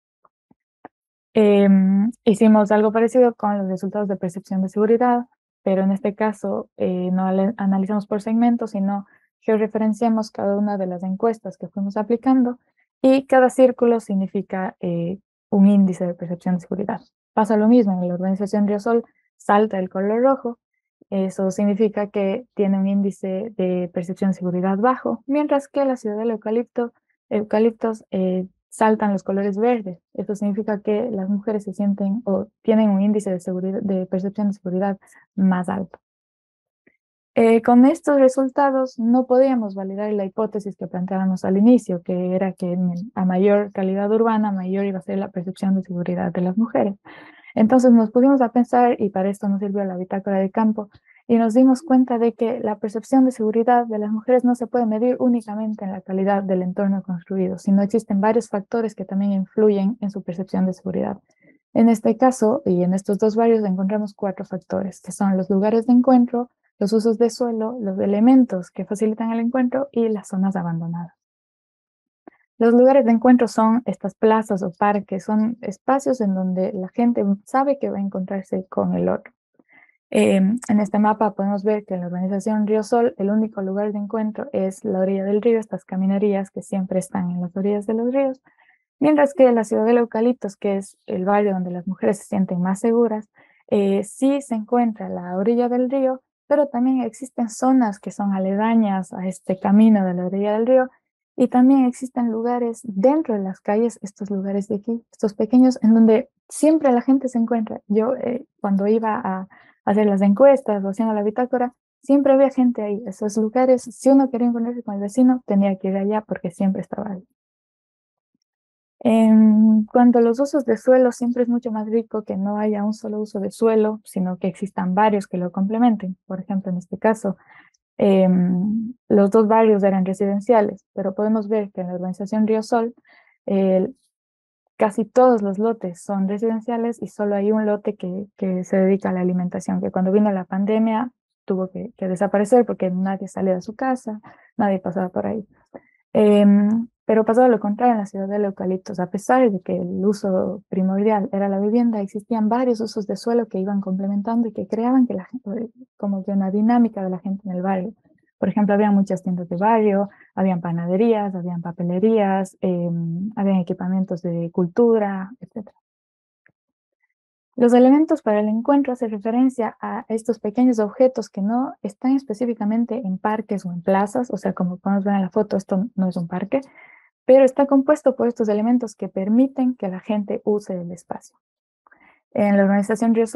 Hicimos algo parecido con los resultados de percepción de seguridad, pero en este caso no analizamos por segmentos, sino georreferenciamos cada una de las encuestas que fuimos aplicando y cada círculo significa un índice de percepción de seguridad. Pasa lo mismo en la urbanización Río Sol, salta el color rojo, eso significa que tiene un índice de percepción de seguridad bajo, mientras que la ciudad del Eucaliptos saltan los colores verdes. Esto significa que las mujeres se sienten o tienen un índice de seguridad, de percepción de seguridad más alto. Con estos resultados no podíamos validar la hipótesis que planteábamos al inicio, que era que a mayor calidad urbana, mayor iba a ser la percepción de seguridad de las mujeres. Entonces nos pusimos a pensar, y para esto nos sirvió la bitácora de campo, y nos dimos cuenta de que la percepción de seguridad de las mujeres no se puede medir únicamente en la calidad del entorno construido, sino existen varios factores que también influyen en su percepción de seguridad. En este caso, y en estos 2 barrios, encontramos 4 factores, que son los lugares de encuentro, los usos de suelo, los elementos que facilitan el encuentro y las zonas abandonadas. Los lugares de encuentro son estas plazas o parques, son espacios en donde la gente sabe que va a encontrarse con el otro. En este mapa podemos ver que en la urbanización Río Sol el único lugar de encuentro es la orilla del río, estas caminerías que siempre están en las orillas de los ríos, mientras que en la ciudad del Eucaliptos, que es el barrio donde las mujeres se sienten más seguras, sí se encuentra la orilla del río, pero también existen zonas que son aledañas a este camino de la orilla del río y también existen lugares dentro de las calles, estos lugares de aquí, estos pequeños, en donde siempre la gente se encuentra. Yo cuando iba a hacer las encuestas o haciendo la bitácora, siempre había gente ahí. Esos lugares, si uno quería encontrarse con el vecino, tenía que ir allá porque siempre estaba ahí. En cuanto a los usos de suelo, siempre es mucho más rico que no haya un solo uso de suelo, sino que existan varios que lo complementen. Por ejemplo, en este caso, los 2 barrios eran residenciales, pero podemos ver que en la urbanización Río Sol, casi todos los lotes son residenciales y solo hay un lote que se dedica a la alimentación, que cuando vino la pandemia tuvo que desaparecer porque nadie salía de su casa, nadie pasaba por ahí. Pero pasaba lo contrario en la ciudad de Eucaliptos. A pesar de que el uso primordial era la vivienda, existían varios usos de suelo que iban complementando y que creaban que la gente, como que una dinámica de la gente en el barrio. Por ejemplo, había muchas tiendas de barrio, habían panaderías, habían papelerías, habían equipamientos de cultura, etc. Los elementos para el encuentro hacen referencia a estos pequeños objetos que no están específicamente en parques o en plazas, o sea, como podemos ver en la foto, esto no es un parque, pero está compuesto por estos elementos que permiten que la gente use el espacio. En la urbanización Río Sol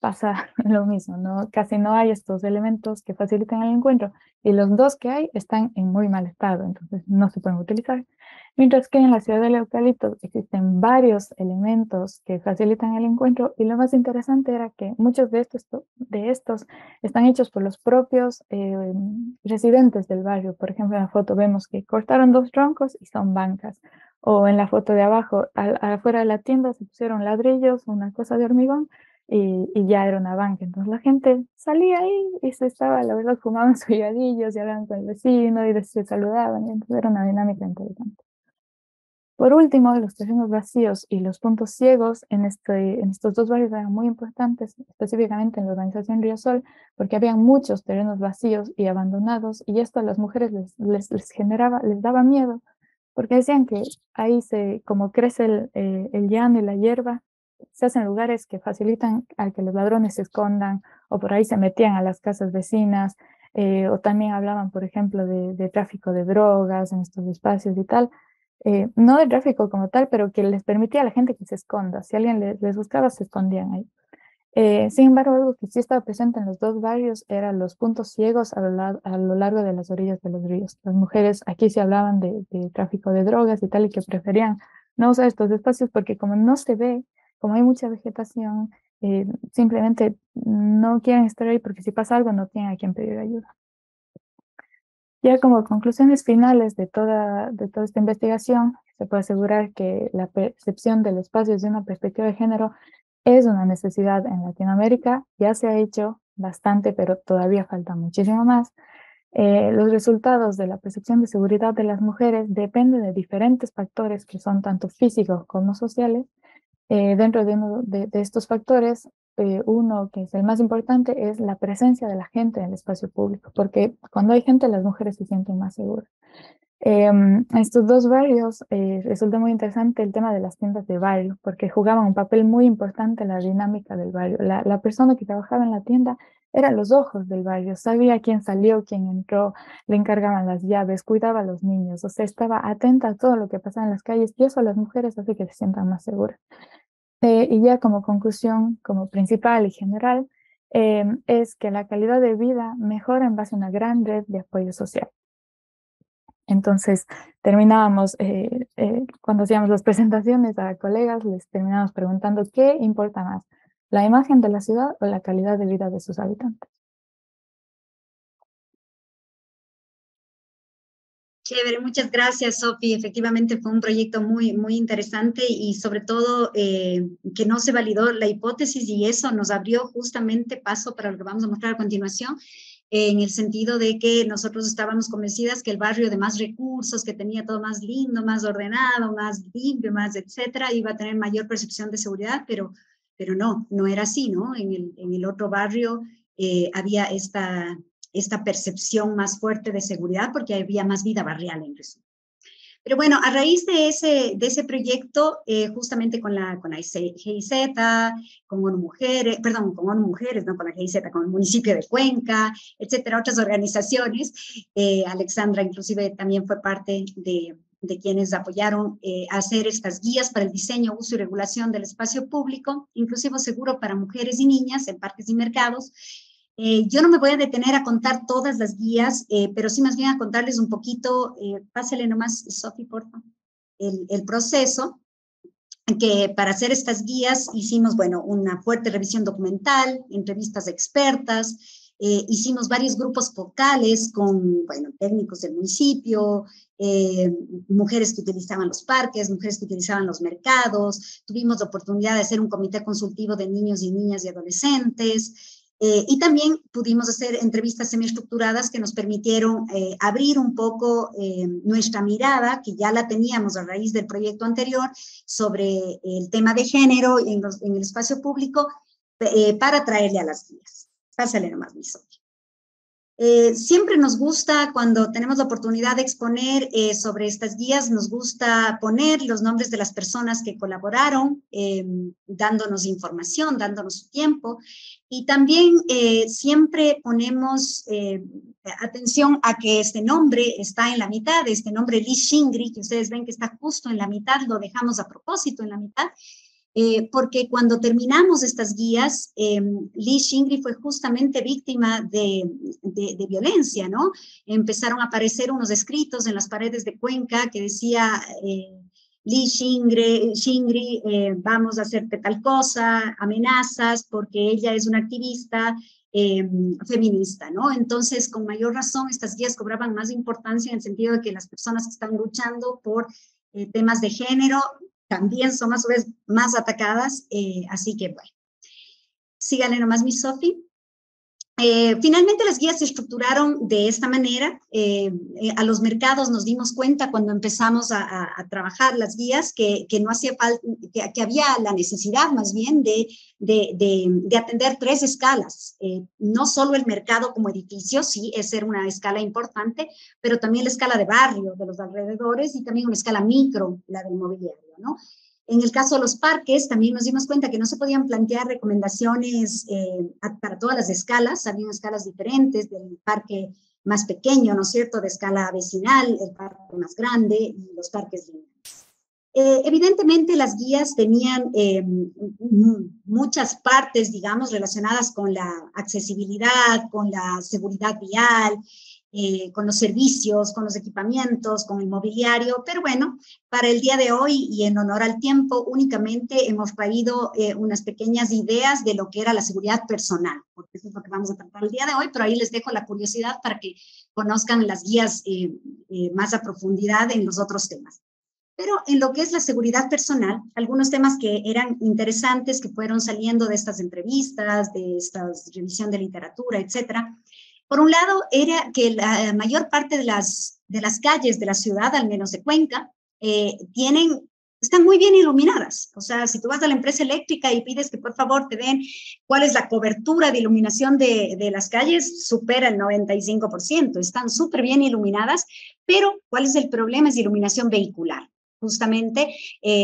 pasa lo mismo, ¿no? Casi no hay estos elementos que facilitan el encuentro y los dos que hay están en muy mal estado, entonces no se pueden utilizar. Mientras que en la ciudad del eucalipto existen varios elementos que facilitan el encuentro y lo más interesante era que muchos de estos están hechos por los propios residentes del barrio. Por ejemplo, en la foto vemos que cortaron 2 troncos y son bancas. O en la foto de abajo, afuera de la tienda se pusieron ladrillos, una cosa de hormigón, y ya era una banca. Entonces la gente salía ahí y se estaba, la verdad, fumaban cigarrillos y hablaban con el vecino y se saludaban. Y entonces era una dinámica interesante. Por último, los terrenos vacíos y los puntos ciegos en estos 2 barrios eran muy importantes, específicamente en la urbanización Riosol, porque había muchos terrenos vacíos y abandonados, y esto a las mujeres les generaba, les daba miedo, porque decían que ahí como crece el llano y la hierba, se hacen lugares que facilitan a que los ladrones se escondan, o por ahí se metían a las casas vecinas, o también hablaban, por ejemplo, de tráfico de drogas en estos espacios y tal. No de tráfico como tal, pero que les permitía a la gente que se esconda. Si alguien les buscaba, se escondían ahí. Sin embargo, algo que sí estaba presente en los 2 barrios eran los puntos ciegos a lo largo de las orillas de los ríos. Las mujeres aquí se hablaban de tráfico de drogas y tal, y que preferían no usar estos espacios porque como no se ve, como hay mucha vegetación, simplemente no quieren estar ahí porque si pasa algo no tienen a quien pedir ayuda. Ya como conclusiones finales de toda esta investigación, se puede asegurar que la percepción del espacio desde una perspectiva de género es una necesidad en Latinoamérica. Ya se ha hecho bastante, pero todavía falta muchísimo más. Los resultados de la percepción de seguridad de las mujeres dependen de diferentes factores que son tanto físicos como sociales. Dentro de uno de estos factores, uno que es el más importante es la presencia de la gente en el espacio público, porque cuando hay gente las mujeres se sienten más seguras. En estos 2 barrios resulta muy interesante el tema de las tiendas de barrio, porque jugaban un papel muy importante en la dinámica del barrio. La persona que trabajaba en la tienda eran los ojos del barrio, sabía quién salió, quién entró, le encargaban las llaves, cuidaba a los niños, o sea, estaba atenta a todo lo que pasaba en las calles, y eso a las mujeres hace que se sientan más seguras. Y ya como conclusión, como principal y general, es que la calidad de vida mejora en base a una gran red de apoyo social. Entonces, terminábamos, cuando hacíamos las presentaciones a colegas, les terminábamos preguntando qué importa más, la imagen de la ciudad o la calidad de vida de sus habitantes. Chévere, muchas gracias, Sofi. Efectivamente fue un proyecto muy interesante y sobre todo que no se validó la hipótesis y eso nos abrió justamente paso para lo que vamos a mostrar a continuación, en el sentido de que nosotros estábamos convencidas que el barrio de más recursos, que tenía todo más lindo, más ordenado, más limpio, más etcétera, iba a tener mayor percepción de seguridad, pero no era así, ¿no? En el otro barrio había esta percepción más fuerte de seguridad porque había más vida barrial en resumen. Pero bueno, a raíz de ese proyecto, justamente con la GIZ, con ONU Mujeres, perdón, con ONU Mujeres, no con la GIZ, con el municipio de Cuenca, etcétera, otras organizaciones, Alexandra inclusive también fue parte de quienes apoyaron hacer estas guías para el diseño, uso y regulación del espacio público, inclusivo seguro para mujeres y niñas en parques y mercados. Yo no me voy a detener a contar todas las guías, pero sí más bien a contarles un poquito, pásale nomás, Sofi, por favor, el proceso, que para hacer estas guías hicimos, bueno, una fuerte revisión documental, entrevistas expertas, hicimos varios grupos focales con, bueno, técnicos del municipio, mujeres que utilizaban los parques, mujeres que utilizaban los mercados, tuvimos la oportunidad de hacer un comité consultivo de niños y niñas y adolescentes, y también pudimos hacer entrevistas semiestructuradas que nos permitieron abrir un poco nuestra mirada, que ya la teníamos a raíz del proyecto anterior, sobre el tema de género en el espacio público, para traerle a las guías. Pásale nomás, mi Sofi. Siempre nos gusta, cuando tenemos la oportunidad de exponer sobre estas guías, nos gusta poner los nombres de las personas que colaboraron, dándonos información, dándonos su tiempo, y también siempre ponemos atención a que este nombre está en la mitad, este nombre Liz Shingri, que ustedes ven que está justo en la mitad, lo dejamos a propósito en la mitad, porque cuando terminamos estas guías, Lee Shingri fue justamente víctima de violencia, ¿no? Empezaron a aparecer unos escritos en las paredes de Cuenca que decía, Lee Shingri, vamos a hacerte tal cosa, amenazas, porque ella es una activista feminista, ¿no? Entonces, con mayor razón, estas guías cobraban más importancia en el sentido de que las personas que están luchando por temas de género también son a su vez más atacadas, así que bueno. Síganle nomás, mi Sofi. Finalmente las guías se estructuraron de esta manera. A los mercados nos dimos cuenta cuando empezamos a trabajar las guías que no hacía falta, que había la necesidad más bien de atender 3 escalas. No solo el mercado como edificio, sí, esa era una escala importante, pero también la escala de barrio, de los alrededores, y también una escala micro, la del mobiliario, ¿no? En el caso de los parques, también nos dimos cuenta que no se podían plantear recomendaciones para todas las escalas, había escalas diferentes del parque más pequeño, ¿no es cierto?, de escala vecinal, el parque más grande y los parques lineales. Evidentemente, las guías tenían muchas partes, digamos, relacionadas con la accesibilidad, con la seguridad vial, con los servicios, con los equipamientos, con el mobiliario, pero bueno, para el día de hoy y en honor al tiempo, únicamente hemos traído unas pequeñas ideas de lo que era la seguridad personal, porque eso es lo que vamos a tratar el día de hoy, pero ahí les dejo la curiosidad para que conozcan las guías más a profundidad en los otros temas. Pero en lo que es la seguridad personal, algunos temas que eran interesantes, que fueron saliendo de estas entrevistas, de esta revisión de literatura, etcétera. Por un lado, era que la mayor parte de las calles de la ciudad, al menos de Cuenca, están muy bien iluminadas. O sea, si tú vas a la empresa eléctrica y pides que por favor te den cuál es la cobertura de iluminación de las calles, supera el 95%. Están súper bien iluminadas, pero ¿cuál es el problema? Es iluminación vehicular. Justamente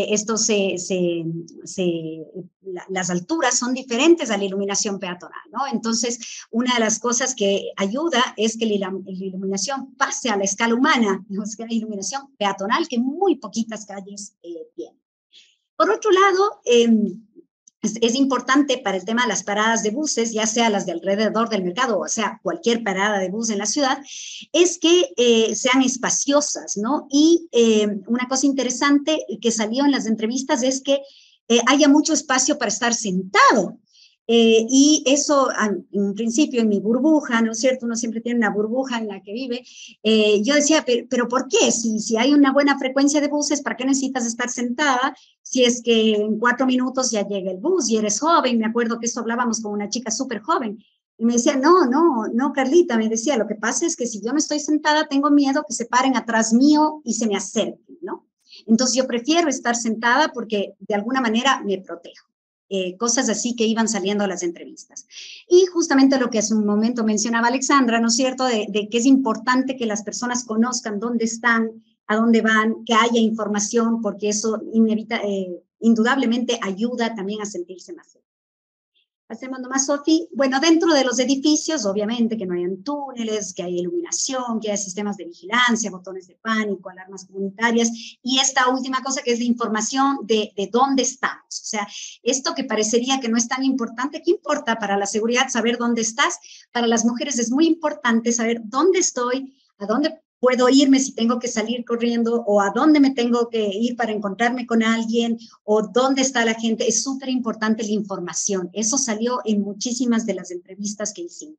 las alturas son diferentes a la iluminación peatonal, ¿no? Entonces, una de las cosas que ayuda es que la iluminación pase a la escala humana, ¿no? Es que la iluminación peatonal que muy poquitas calles tienen. Por otro lado, es importante para el tema de las paradas de buses, ya sea las de alrededor del mercado, o sea, cualquier parada de bus en la ciudad, es que sean espaciosas, ¿no? Y una cosa interesante que salió en las entrevistas es que haya mucho espacio para estar sentado. Y eso, en principio, en mi burbuja, ¿no es cierto? Uno siempre tiene una burbuja en la que vive. Yo decía, pero ¿por qué? Si hay una buena frecuencia de buses, ¿para qué necesitas estar sentada? Si es que en 4 minutos ya llega el bus y eres joven. Me acuerdo que esto hablábamos con una chica súper joven. Y me decía, no, Carlita, me decía, lo que pasa es que si yo no estoy sentada, tengo miedo que se paren atrás mío y se me acerquen, ¿no? Entonces yo prefiero estar sentada porque de alguna manera me protejo. Cosas así que iban saliendo a las entrevistas. Y justamente lo que hace un momento mencionaba Alexandra, ¿no es cierto?, de que es importante que las personas conozcan dónde están, a dónde van, que haya información, porque eso indudablemente ayuda también a sentirse más seguro. Hacemos nomás, Sofi. Bueno, dentro de los edificios, obviamente, que no hayan túneles, que haya iluminación, que haya sistemas de vigilancia, botones de pánico, alarmas comunitarias, y esta última cosa que es la información de dónde estamos. O sea, esto que parecería que no es tan importante, ¿qué importa para la seguridad saber dónde estás? Para las mujeres es muy importante saber dónde estoy, a dónde puedo irme si tengo que salir corriendo, o a dónde me tengo que ir para encontrarme con alguien, o dónde está la gente. Es súper importante la información. Eso salió en muchísimas de las entrevistas que hicimos.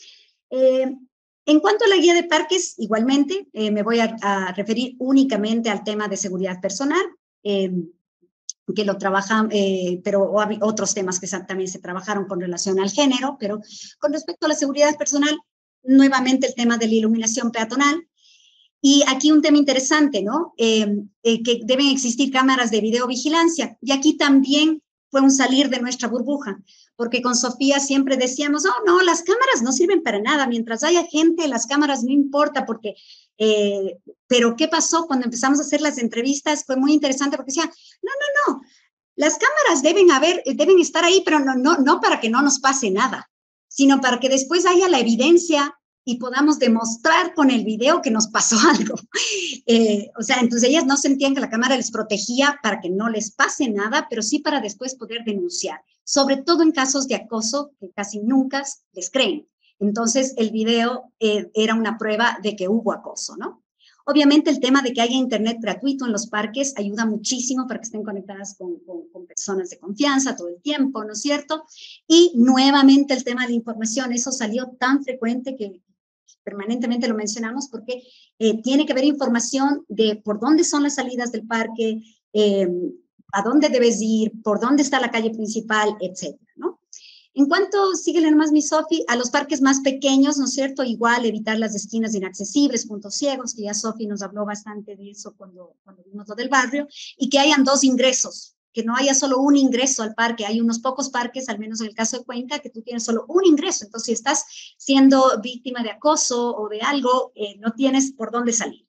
En cuanto a la guía de parques, igualmente, me voy a referir únicamente al tema de seguridad personal, que lo trabajan, pero otros temas que también se trabajaron con relación al género, pero con respecto a la seguridad personal, nuevamente el tema de la iluminación peatonal. Y aquí un tema interesante, ¿no? Que deben existir cámaras de videovigilancia. Y aquí también fue un salir de nuestra burbuja, porque con Sofía siempre decíamos, oh, no, las cámaras no sirven para nada. Mientras haya gente, las cámaras no importa, porque... pero ¿qué pasó cuando empezamos a hacer las entrevistas? Fue muy interesante porque decía, no, las cámaras deben estar ahí, pero no para que no nos pase nada, sino para que después haya la evidencia y podamos demostrar con el video que nos pasó algo. O sea, entonces ellas no sentían que la cámara les protegía para que no les pase nada, pero sí para después poder denunciar, sobre todo en casos de acoso que casi nunca les creen. Entonces el video era una prueba de que hubo acoso, ¿no? Obviamente el tema de que haya internet gratuito en los parques ayuda muchísimo para que estén conectadas con personas de confianza todo el tiempo, ¿no es cierto? Y nuevamente el tema de la información, eso salió tan frecuente que permanentemente lo mencionamos porque tiene que haber información de por dónde son las salidas del parque, a dónde debes ir, por dónde está la calle principal, etcétera, ¿no? En cuanto, síguele nomás mi Sofi, a los parques más pequeños, ¿no es cierto? Igual evitar las esquinas inaccesibles, puntos ciegos, que ya Sofi nos habló bastante de eso cuando vimos lo del barrio, y que hayan 2 ingresos, que no haya solo un ingreso al parque. Hay unos pocos parques, al menos en el caso de Cuenca, que tú tienes solo un ingreso. Entonces, si estás siendo víctima de acoso o de algo, no tienes por dónde salir.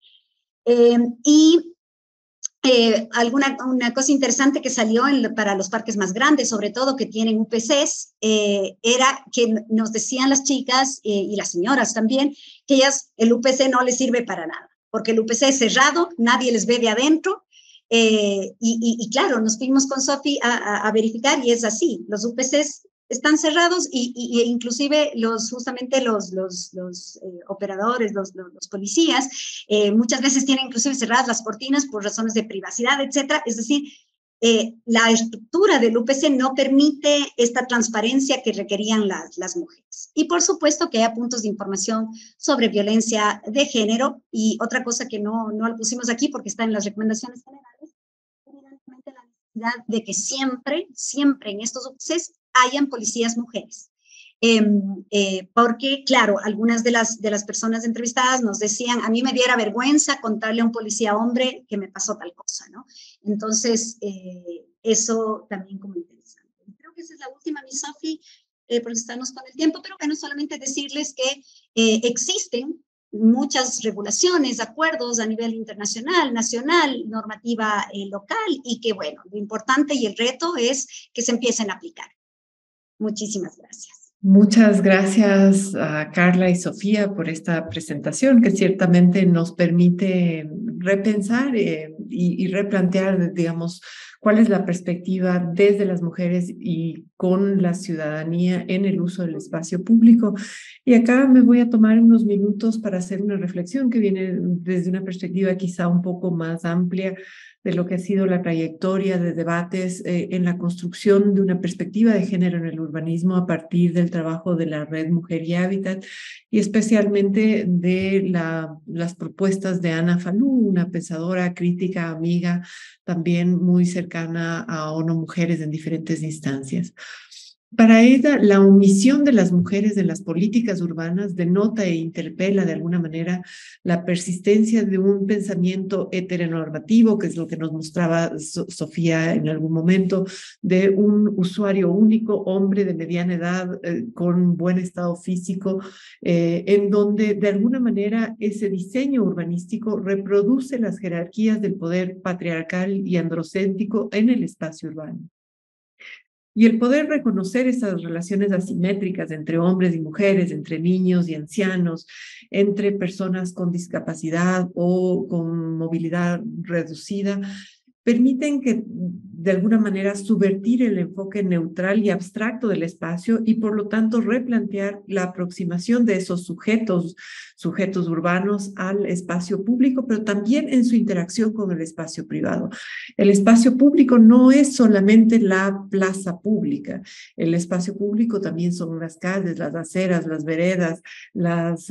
Una cosa interesante que salió para los parques más grandes, sobre todo que tienen UPCs, era que nos decían las chicas y las señoras también, que ellas el UPC no les sirve para nada, porque el UPC es cerrado, nadie les ve de adentro, y claro, nos fuimos con Sofi a verificar y es así, los UPCs están cerrados y inclusive justamente los operadores, los policías, muchas veces tienen inclusive cerradas las cortinas por razones de privacidad, etcétera. Es decir, la estructura del UPC no permite esta transparencia que requerían las mujeres. Y por supuesto que haya puntos de información sobre violencia de género. Y otra cosa que no lo pusimos aquí porque está en las recomendaciones generales, evidentemente la necesidad de que siempre en estos UPCs hayan policías mujeres. Porque, claro, algunas de las personas entrevistadas nos decían, a mí me diera vergüenza contarle a un policía hombre que me pasó tal cosa, ¿no? Entonces, eso también como interesante. Creo que esa es la última, mi Sofi, porque estamos con el tiempo, pero bueno, solamente decirles que existen muchas regulaciones, acuerdos a nivel internacional, nacional, normativa local, y que, bueno, lo importante y el reto es que se empiecen a aplicar. Muchísimas gracias. Muchas gracias a Carla y Sofía por esta presentación que ciertamente nos permite repensar y replantear, digamos, cuál es la perspectiva desde las mujeres y con la ciudadanía en el uso del espacio público. Y acá me voy a tomar unos minutos para hacer una reflexión que viene desde una perspectiva quizá un poco más amplia de lo que ha sido la trayectoria de debates en la construcción de una perspectiva de género en el urbanismo a partir del trabajo de la Red Mujer y Hábitat y especialmente de las propuestas de Ana Falú, una pensadora, crítica, amiga, también muy cercana a ONU Mujeres en diferentes instancias. Para ella, la omisión de las mujeres en las políticas urbanas denota e interpela de alguna manera la persistencia de un pensamiento heteronormativo, que es lo que nos mostraba Sofía en algún momento, de un usuario único, hombre de mediana edad, con buen estado físico, en donde de alguna manera ese diseño urbanístico reproduce las jerarquías del poder patriarcal y androcéntrico en el espacio urbano. Y el poder reconocer esas relaciones asimétricas entre hombres y mujeres, entre niños y ancianos, entre personas con discapacidad o con movilidad reducida, permiten que de alguna manera subvertir el enfoque neutral y abstracto del espacio y por lo tanto replantear la aproximación de esos sujetos urbanos al espacio público, pero también en su interacción con el espacio privado. El espacio público no es solamente la plaza pública, el espacio público también son las calles, las aceras, las veredas, las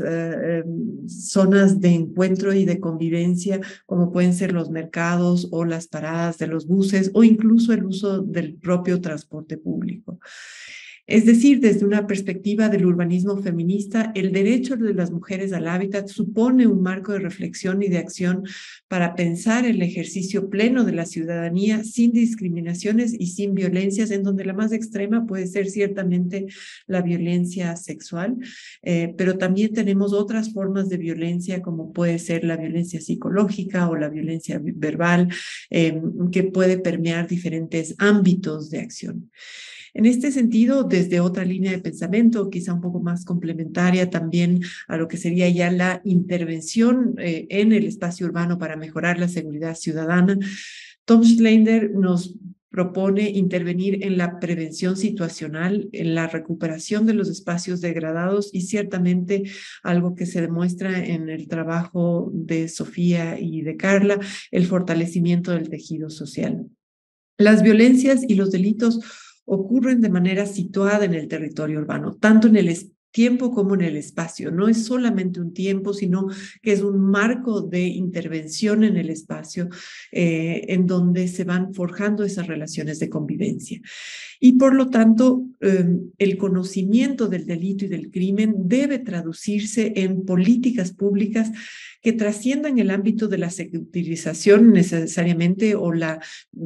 zonas de encuentro y de convivencia, como pueden ser los mercados o las paradas de los buses o incluso el uso del propio transporte público. Es decir, desde una perspectiva del urbanismo feminista, el derecho de las mujeres al hábitat supone un marco de reflexión y de acción para pensar el ejercicio pleno de la ciudadanía sin discriminaciones y sin violencias, en donde la más extrema puede ser ciertamente la violencia sexual, pero también tenemos otras formas de violencia, como puede ser la violencia psicológica o la violencia verbal, que puede permear diferentes ámbitos de acción. En este sentido, desde otra línea de pensamiento, quizá un poco más complementaria también a lo que sería ya la intervención en el espacio urbano para mejorar la seguridad ciudadana, Tom Schlender nos propone intervenir en la prevención situacional, en la recuperación de los espacios degradados y ciertamente algo que se demuestra en el trabajo de Sofía y de Carla, el fortalecimiento del tejido social. Las violencias y los delitos ocurren de manera situada en el territorio urbano, tanto en el tiempo como en el espacio. No es solamente un tiempo, sino que es un marco de intervención en el espacio en donde se van forjando esas relaciones de convivencia. Y por lo tanto, el conocimiento del delito y del crimen debe traducirse en políticas públicas que trasciendan el ámbito de la securitización necesariamente o la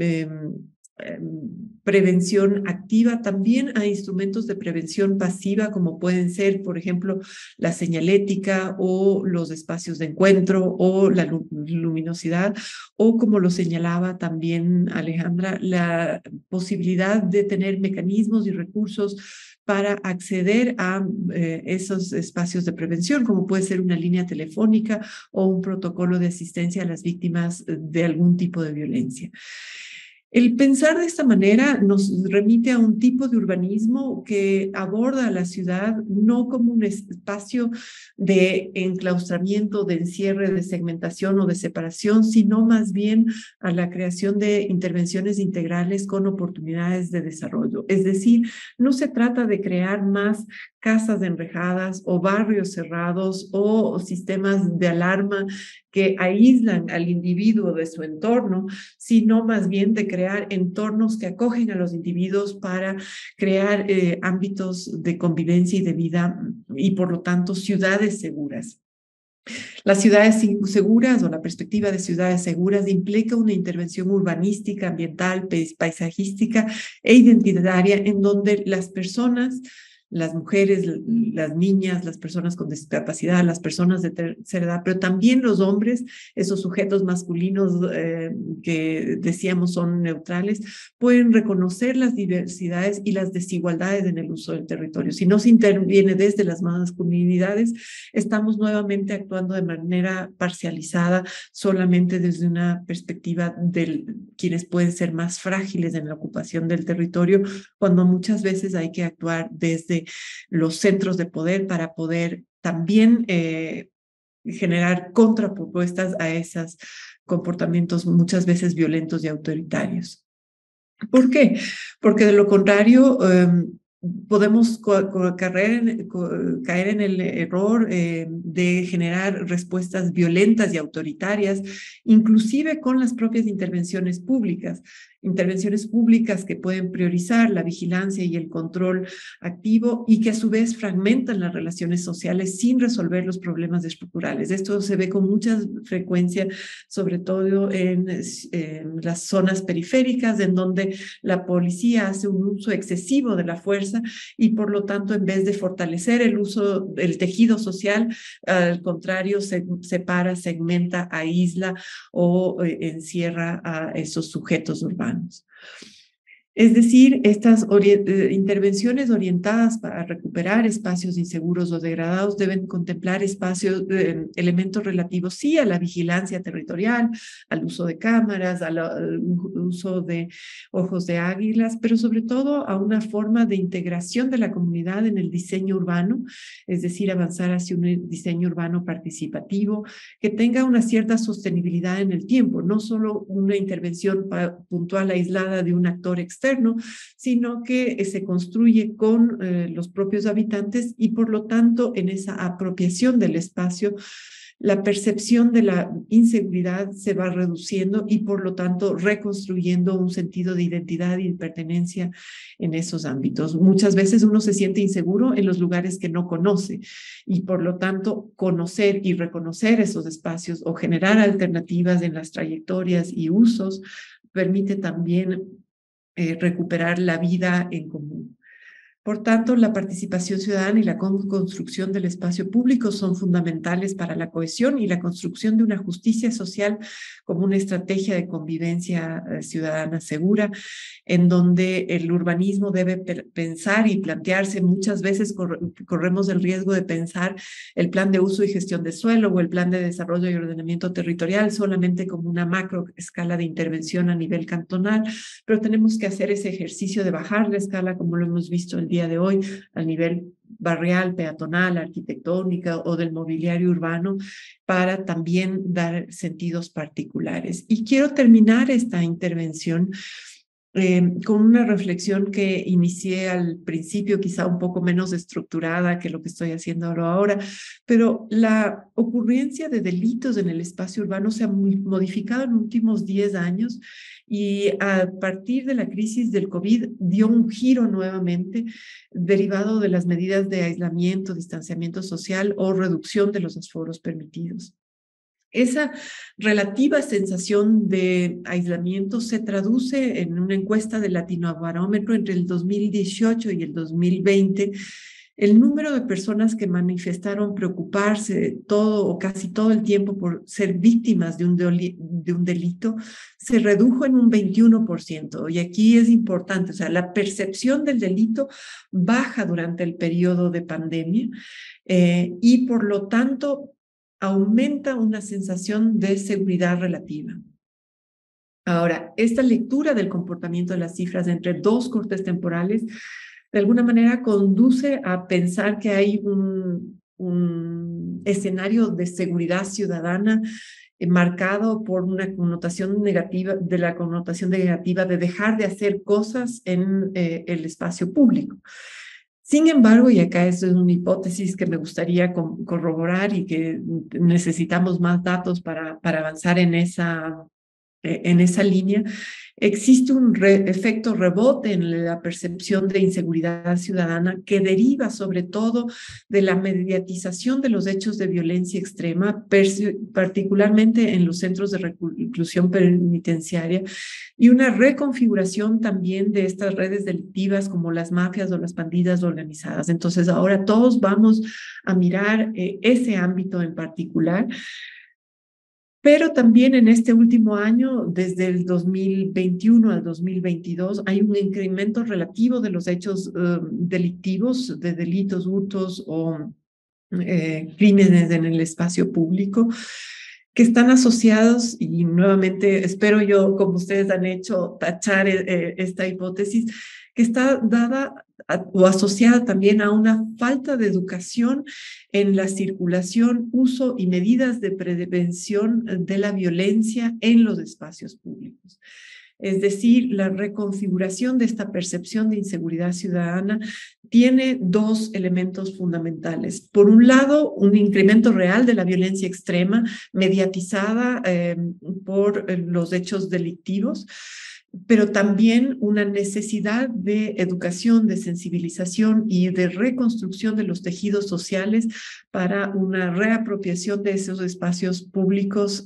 prevención activa, también a instrumentos de prevención pasiva como pueden ser, por ejemplo, la señalética o los espacios de encuentro o la luminosidad o como lo señalaba también Alejandra, la posibilidad de tener mecanismos y recursos para acceder a esos espacios de prevención, como puede ser una línea telefónica o un protocolo de asistencia a las víctimas de algún tipo de violencia. El pensar de esta manera nos remite a un tipo de urbanismo que aborda a la ciudad no como un espacio de enclaustramiento, de encierre, de segmentación o de separación, sino más bien a la creación de intervenciones integrales con oportunidades de desarrollo. Es decir, no se trata de crear más casas enrejadas o barrios cerrados o sistemas de alarma que aíslan al individuo de su entorno, sino más bien de crear entornos que acogen a los individuos para crear ámbitos de convivencia y de vida y por lo tanto ciudades seguras. Las ciudades seguras o la perspectiva de ciudades seguras implica una intervención urbanística, ambiental, paisajística e identitaria en donde las personas, las mujeres, las niñas, las personas con discapacidad, las personas de tercera edad, pero también los hombres, esos sujetos masculinos que decíamos son neutrales, pueden reconocer las diversidades y las desigualdades en el uso del territorio. Si no se interviene desde las masculinidades, estamos nuevamente actuando de manera parcializada, solamente desde una perspectiva de quienes pueden ser más frágiles en la ocupación del territorio, cuando muchas veces hay que actuar desde los centros de poder para poder también generar contrapropuestas a esos comportamientos muchas veces violentos y autoritarios. ¿Por qué? Porque de lo contrario podemos caer en el error de generar respuestas violentas y autoritarias, inclusive con las propias intervenciones públicas que pueden priorizar la vigilancia y el control activo y que a su vez fragmentan las relaciones sociales sin resolver los problemas estructurales. Esto se ve con mucha frecuencia, sobre todo en las zonas periféricas, en donde la policía hace un uso excesivo de la fuerza y por lo tanto en vez de fortalecer el tejido social, al contrario se separa, segmenta, aísla o encierra a esos sujetos urbanos. Es decir, estas intervenciones orientadas para recuperar espacios inseguros o degradados deben contemplar elementos relativos, sí, a la vigilancia territorial, al uso de cámaras, al uso de ojos de águilas, pero sobre todo a una forma de integración de la comunidad en el diseño urbano, es decir, avanzar hacia un diseño urbano participativo que tenga una cierta sostenibilidad en el tiempo, no solo una intervención puntual aislada de un actor externo, sino que se construye con los propios habitantes y por lo tanto en esa apropiación del espacio la percepción de la inseguridad se va reduciendo y por lo tanto reconstruyendo un sentido de identidad y de pertenencia en esos ámbitos. Muchas veces uno se siente inseguro en los lugares que no conoce y por lo tanto conocer y reconocer esos espacios o generar alternativas en las trayectorias y usos permite también recuperar la vida en común. Por tanto, la participación ciudadana y la construcción del espacio público son fundamentales para la cohesión y la construcción de una justicia social como una estrategia de convivencia ciudadana segura, en donde el urbanismo debe pensar y plantearse. Muchas veces corremos el riesgo de pensar el plan de uso y gestión de suelo o el plan de desarrollo y ordenamiento territorial solamente como una macro escala de intervención a nivel cantonal, pero tenemos que hacer ese ejercicio de bajar la escala, como lo hemos visto el día de hoy, al nivel barrial, peatonal, arquitectónica o del mobiliario urbano, para también dar sentidos particulares. Y quiero terminar esta intervención con una reflexión que inicié al principio, quizá un poco menos estructurada que lo que estoy haciendo ahora, pero la ocurrencia de delitos en el espacio urbano se ha modificado en los últimos 10 años y a partir de la crisis del COVID dio un giro nuevamente derivado de las medidas de aislamiento, distanciamiento social o reducción de los aforos permitidos. Esa relativa sensación de aislamiento se traduce en una encuesta del Latinobarómetro entre el 2018 y el 2020. El número de personas que manifestaron preocuparse todo o casi todo el tiempo por ser víctimas de un delito se redujo en un 21%. Y aquí es importante, o sea, la percepción del delito baja durante el periodo de pandemia y por lo tanto aumenta una sensación de seguridad relativa. Ahora, esta lectura del comportamiento de las cifras entre dos cortes temporales de alguna manera conduce a pensar que hay un escenario de seguridad ciudadana marcado por una connotación negativa, de la connotación negativa de dejar de hacer cosas en el espacio público. Sin embargo, y acá es una hipótesis que me gustaría corroborar y que necesitamos más datos para avanzar en esa línea, existe un efecto rebote en la percepción de inseguridad ciudadana que deriva sobre todo de la mediatización de los hechos de violencia extrema, particularmente en los centros de reclusión penitenciaria, y una reconfiguración también de estas redes delictivas como las mafias o las pandillas organizadas. Entonces ahora todos vamos a mirar ese ámbito en particular. Pero también en este último año, desde el 2021 al 2022, hay un incremento relativo de los hechos delictivos, de delitos, hurtos o crímenes en el espacio público, que están asociados, y nuevamente espero yo, como ustedes han hecho, tachar esta hipótesis, que está dada o asociada también a una falta de educación en la circulación, uso y medidas de prevención de la violencia en los espacios públicos. Es decir, la reconfiguración de esta percepción de inseguridad ciudadana tiene dos elementos fundamentales. Por un lado, un incremento real de la violencia extrema mediatizada por los hechos delictivos, pero también una necesidad de educación, de sensibilización y de reconstrucción de los tejidos sociales para una reapropiación de esos espacios públicos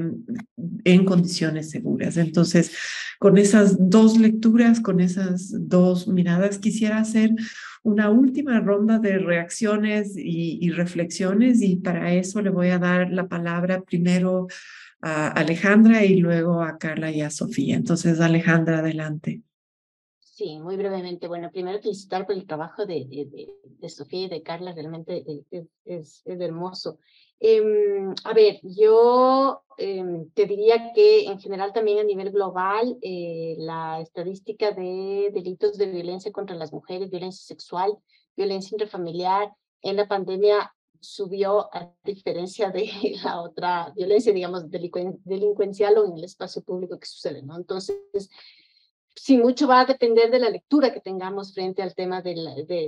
en condiciones seguras. Entonces, con esas dos lecturas, con esas dos miradas, quisiera hacer una última ronda de reacciones y reflexiones, y para eso le voy a dar la palabra primero a Alejandra y luego a Carla y a Sofía. Entonces, Alejandra, adelante. Sí, muy brevemente. Bueno, primero felicitar por el trabajo de Sofía y de Carla, realmente es hermoso. A ver, yo te diría que en general también a nivel global, la estadística de delitos de violencia contra las mujeres, violencia sexual, violencia intrafamiliar, en la pandemia subió a diferencia de la otra violencia, digamos, delincuencial o en el espacio público que sucede, ¿no? Entonces, sí, mucho va a depender de la lectura que tengamos frente al tema de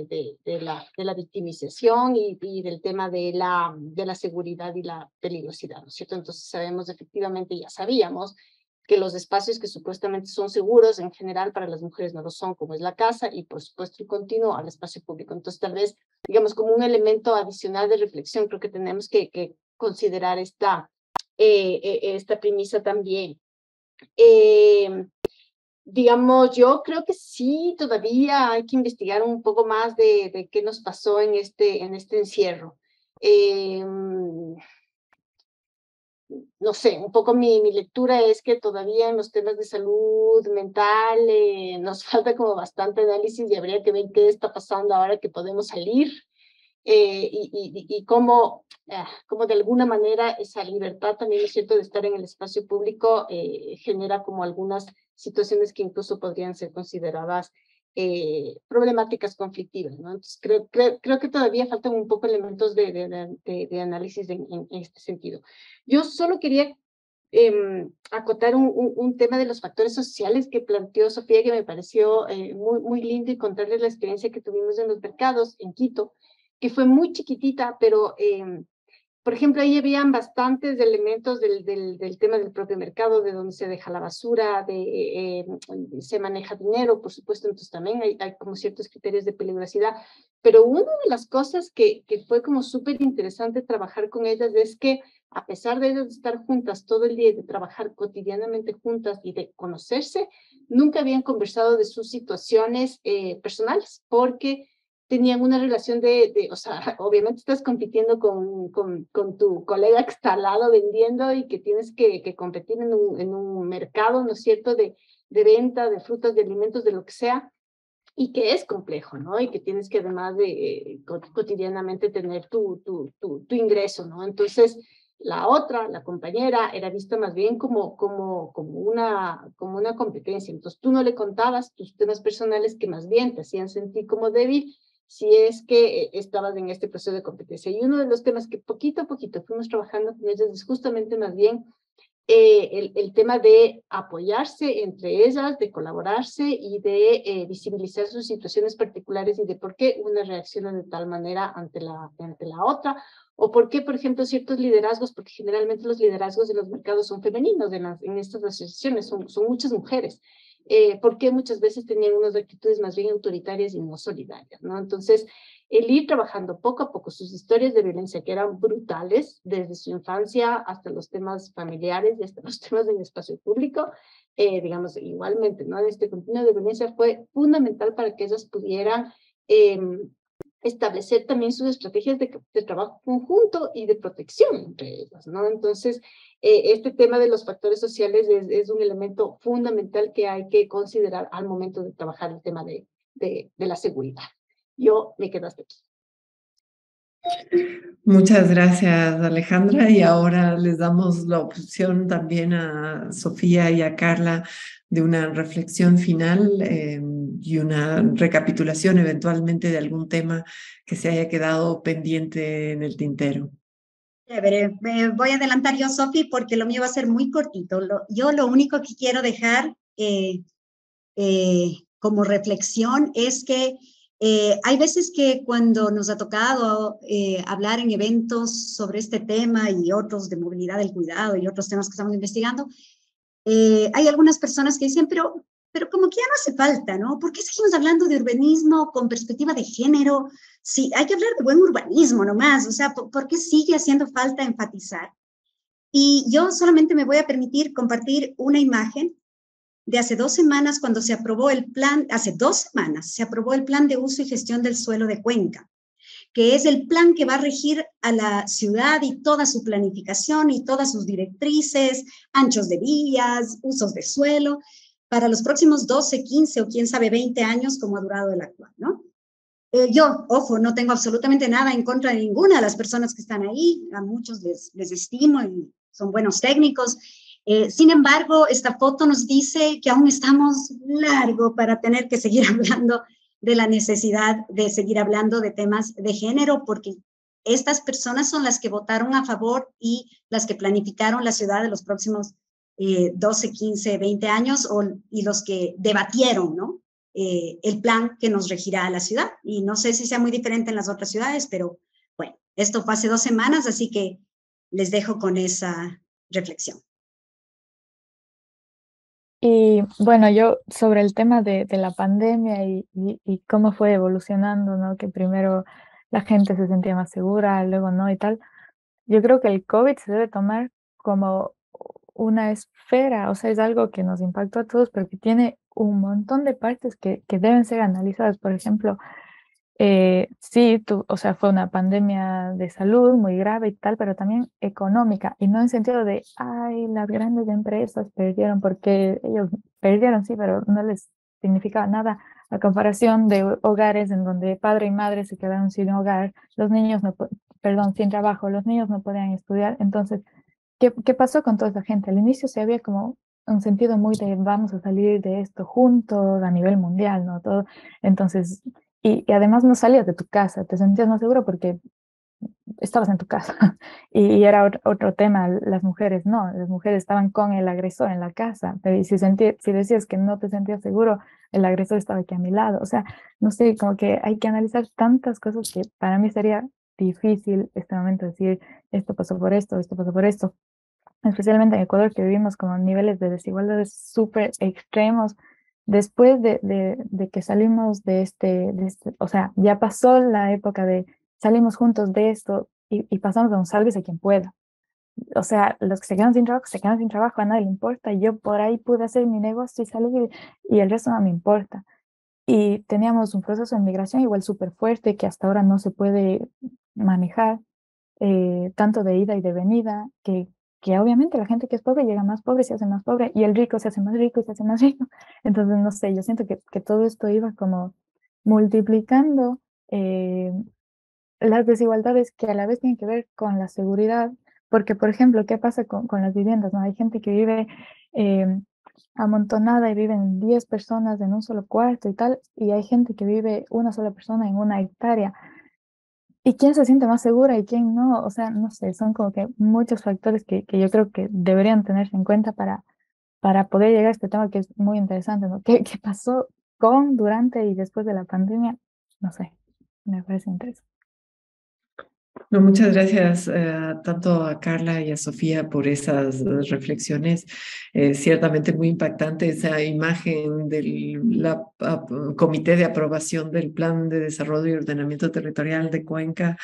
la victimización y del tema de la seguridad y la peligrosidad, ¿no es cierto? Entonces sabemos efectivamente, ya sabíamos, que los espacios que supuestamente son seguros en general para las mujeres no lo son, como es la casa y por supuesto el continuo al espacio público. Entonces tal vez, digamos, como un elemento adicional de reflexión, creo que tenemos que considerar esta premisa también. Digamos, yo creo que sí, todavía hay que investigar un poco más de qué nos pasó en este encierro. No sé, un poco mi lectura es que todavía en los temas de salud mental nos falta como bastante análisis y habría que ver qué está pasando ahora que podemos salir y cómo de alguna manera esa libertad también, es cierto, de estar en el espacio público genera como algunas situaciones que incluso podrían ser consideradas problemáticas conflictivas, ¿no? Entonces, creo que todavía faltan un poco elementos de análisis en este sentido. Yo solo quería acotar un tema de los factores sociales que planteó Sofía, que me pareció muy lindo, y contarles la experiencia que tuvimos en los mercados en Quito, que fue muy chiquitita, pero por ejemplo, ahí habían bastantes elementos del tema del propio mercado, de dónde se deja la basura, se maneja dinero, por supuesto, entonces también hay como ciertos criterios de peligrosidad. Pero una de las cosas que fue como súper interesante trabajar con ellas es que a pesar de ellas estar juntas todo el día y de trabajar cotidianamente juntas y de conocerse, nunca habían conversado de sus situaciones personales, porque tenían una relación o sea, obviamente estás compitiendo con tu colega que está al lado vendiendo y que tienes que competir en un mercado, ¿no es cierto?, de venta de frutas, de alimentos, de lo que sea, y que es complejo, ¿no? Y que tienes que además de cotidianamente tener tu ingreso, ¿no? Entonces, la compañera, era vista más bien como una competencia. Entonces, tú no le contabas tus temas personales que más bien te hacían sentir como débil si es que estabas en este proceso de competencia. Y uno de los temas que poquito a poquito fuimos trabajando con ellas es justamente más bien el tema de apoyarse entre ellas, de colaborarse y de visibilizar sus situaciones particulares y de por qué una reacciona de tal manera ante la otra, o por qué, por ejemplo, ciertos liderazgos, porque generalmente los liderazgos de los mercados son femeninos en estas asociaciones, son muchas mujeres. ¿Por qué muchas veces tenían unas actitudes más bien autoritarias y no solidarias, ¿no? Entonces, el ir trabajando poco a poco sus historias de violencia, que eran brutales, desde su infancia hasta los temas familiares y hasta los temas del espacio público, digamos, igualmente, ¿no? Este continuo de violencia fue fundamental para que ellas pudieran establecer también sus estrategias de trabajo conjunto y de protección entre ellas, ¿no? Entonces, este tema de los factores sociales es un elemento fundamental que hay que considerar al momento de trabajar el tema de la seguridad. Yo me quedo hasta aquí. Muchas gracias, Alejandra. Y ahora les damos la opción también a Sofía y a Carla de una reflexión final y una recapitulación eventualmente de algún tema que se haya quedado pendiente en el tintero. Chévere. Me voy a adelantar yo, Sofi, porque lo mío va a ser muy cortito. Yo lo único que quiero dejar como reflexión es que hay veces que cuando nos ha tocado hablar en eventos sobre este tema y otros de movilidad del cuidado y otros temas que estamos investigando, hay algunas personas que dicen, pero como que ya no hace falta, ¿no? ¿Por qué seguimos hablando de urbanismo con perspectiva de género? Sí, hay que hablar de buen urbanismo nomás, o sea, ¿por qué sigue haciendo falta enfatizar? Y yo solamente me voy a permitir compartir una imagen de hace 2 semanas cuando se aprobó el plan, hace 2 semanas se aprobó el plan de uso y gestión del suelo de Cuenca, que es el plan que va a regir a la ciudad y toda su planificación y todas sus directrices, anchos de vías, usos de suelo, para los próximos 12, 15 o quién sabe 20 años como ha durado el actual, ¿no? Yo, ojo, no tengo absolutamente nada en contra de ninguna de las personas que están ahí, a muchos les estimo y son buenos técnicos. Sin embargo, esta foto nos dice que aún estamos largo para tener que seguir hablando de la necesidad de seguir hablando de temas de género, porque estas personas son las que votaron a favor y las que planificaron la ciudad de los próximos 12, 15, 20 años y los que debatieron, ¿no? El plan que nos regirá a la ciudad. Y no sé si sea muy diferente en las otras ciudades, pero bueno, esto fue hace 2 semanas, así que les dejo con esa reflexión. Y bueno, yo sobre el tema de la pandemia y cómo fue evolucionando, ¿no? Que primero la gente se sentía más segura, luego no y tal. Yo creo que el COVID se debe tomar como una esfera, o sea, es algo que nos impactó a todos, pero que tiene un montón de partes que deben ser analizadas. Por ejemplo, sí, o sea, fue una pandemia de salud muy grave y tal, pero también económica, y no en sentido de, ay, las grandes empresas perdieron, porque ellos perdieron, sí, pero no les significaba nada a comparación de hogares en donde padre y madre se quedaron sin hogar, los niños no, perdón, sin trabajo, los niños no podían estudiar. Entonces, ¿qué pasó con toda esa gente? Al inicio se había como un sentido muy de vamos a salir de esto juntos a nivel mundial, ¿no? Todo. Entonces, y además no salías de tu casa, te sentías más seguro porque estabas en tu casa. Y era otro tema, las mujeres no, las mujeres estaban con el agresor en la casa, pero y si decías que no te sentías seguro, el agresor estaba aquí a mi lado. O sea, no sé, como que hay que analizar tantas cosas que para mí sería difícil este momento decir, esto pasó por esto pasó por esto, especialmente en Ecuador, que vivimos con niveles de desigualdades súper extremos. Después de que salimos o sea, ya pasó la época de salimos juntos de esto y pasamos a un sálvese quien pueda. O sea, los que se quedan sin trabajo, se quedan sin trabajo, a nadie le importa. Yo por ahí pude hacer mi negocio y salir y el resto no me importa. Y teníamos un proceso de migración igual súper fuerte que hasta ahora no se puede manejar, tanto de ida y de venida, que obviamente la gente que es pobre llega más pobre, se hace más pobre, y el rico se hace más rico y se hace más rico. Entonces, no sé, yo siento que todo esto iba como multiplicando las desigualdades que a la vez tienen que ver con la seguridad, porque, por ejemplo, ¿qué pasa con las viviendas? ¿No? Hay gente que vive eh, amontonada y viven 10 personas en un solo cuarto y tal, y hay gente que vive una sola persona en una hectárea. ¿Y quién se siente más segura y quién no? O sea, no sé, son como que muchos factores que yo creo que deberían tenerse en cuenta para poder llegar a este tema que es muy interesante, ¿no? ¿Qué pasó con, durante y después de la pandemia? No sé, me parece interesante. No, muchas gracias tanto a Carla y a Sofía por esas reflexiones. Ciertamente muy impactante esa imagen del Comité de Aprobación del Plan de Desarrollo y Ordenamiento Territorial de Cuenca.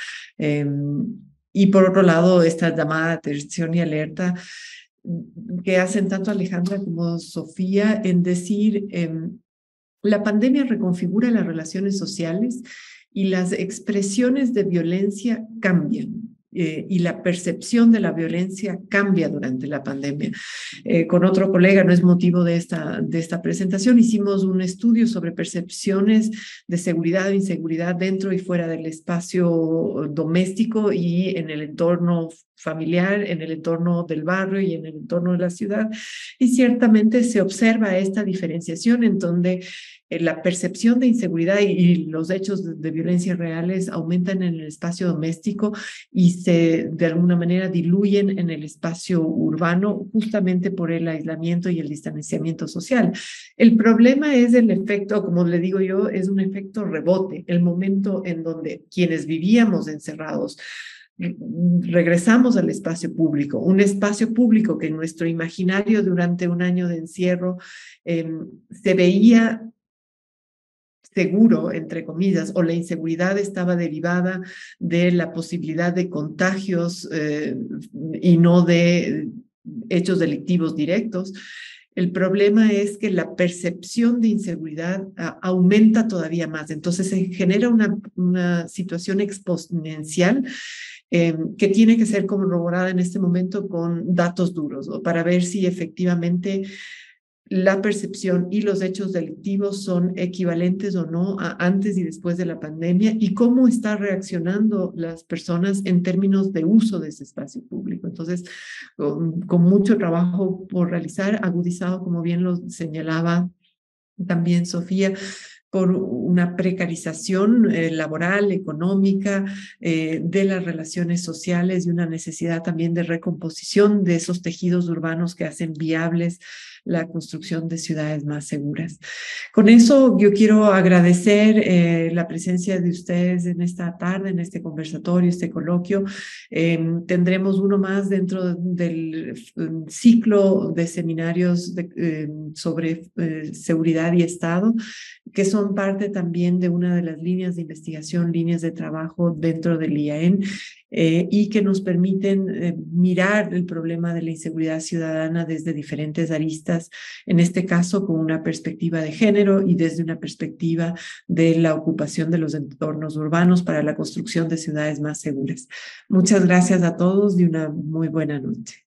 Y por otro lado, esta llamada de atención y alerta que hacen tanto Alejandra como Sofía en decir, la pandemia reconfigura las relaciones sociales y las expresiones de violencia cambian. Y la percepción de la violencia cambia durante la pandemia. Con otro colega, no es motivo de esta presentación, hicimos un estudio sobre percepciones de seguridad o inseguridad dentro y fuera del espacio doméstico y en el entorno familiar, en el entorno del barrio y en el entorno de la ciudad. Y ciertamente se observa esta diferenciación en donde la percepción de inseguridad y los hechos de violencia reales aumentan en el espacio doméstico y se de alguna manera diluyen en el espacio urbano justamente por el aislamiento y el distanciamiento social. El problema es el efecto, como le digo yo, es un efecto rebote, el momento en donde quienes vivíamos encerrados regresamos al espacio público, un espacio público que en nuestro imaginario durante un año de encierro se veía seguro, entre comillas, o la inseguridad estaba derivada de la posibilidad de contagios y no de hechos delictivos directos. El problema es que la percepción de inseguridad aumenta todavía más. Entonces se genera una situación exponencial que tiene que ser corroborada en este momento con datos duros, ¿no? Para ver si efectivamente la percepción y los hechos delictivos son equivalentes o no a antes y después de la pandemia y cómo están reaccionando las personas en términos de uso de ese espacio público. Entonces, con mucho trabajo por realizar, agudizado, como bien lo señalaba también Sofía, por una precarización laboral, económica, de las relaciones sociales y una necesidad también de recomposición de esos tejidos urbanos que hacen viables la construcción de ciudades más seguras. Con eso yo quiero agradecer la presencia de ustedes en esta tarde, en este conversatorio, este coloquio. Tendremos uno más dentro del ciclo de seminarios sobre seguridad y Estado, que son parte también de una de las líneas de investigación, líneas de trabajo dentro del IAEN, y que nos permiten mirar el problema de la inseguridad ciudadana desde diferentes aristas pensadas, en este caso, con una perspectiva de género y desde una perspectiva de la ocupación de los entornos urbanos para la construcción de ciudades más seguras. Muchas gracias a todos y una muy buena noche.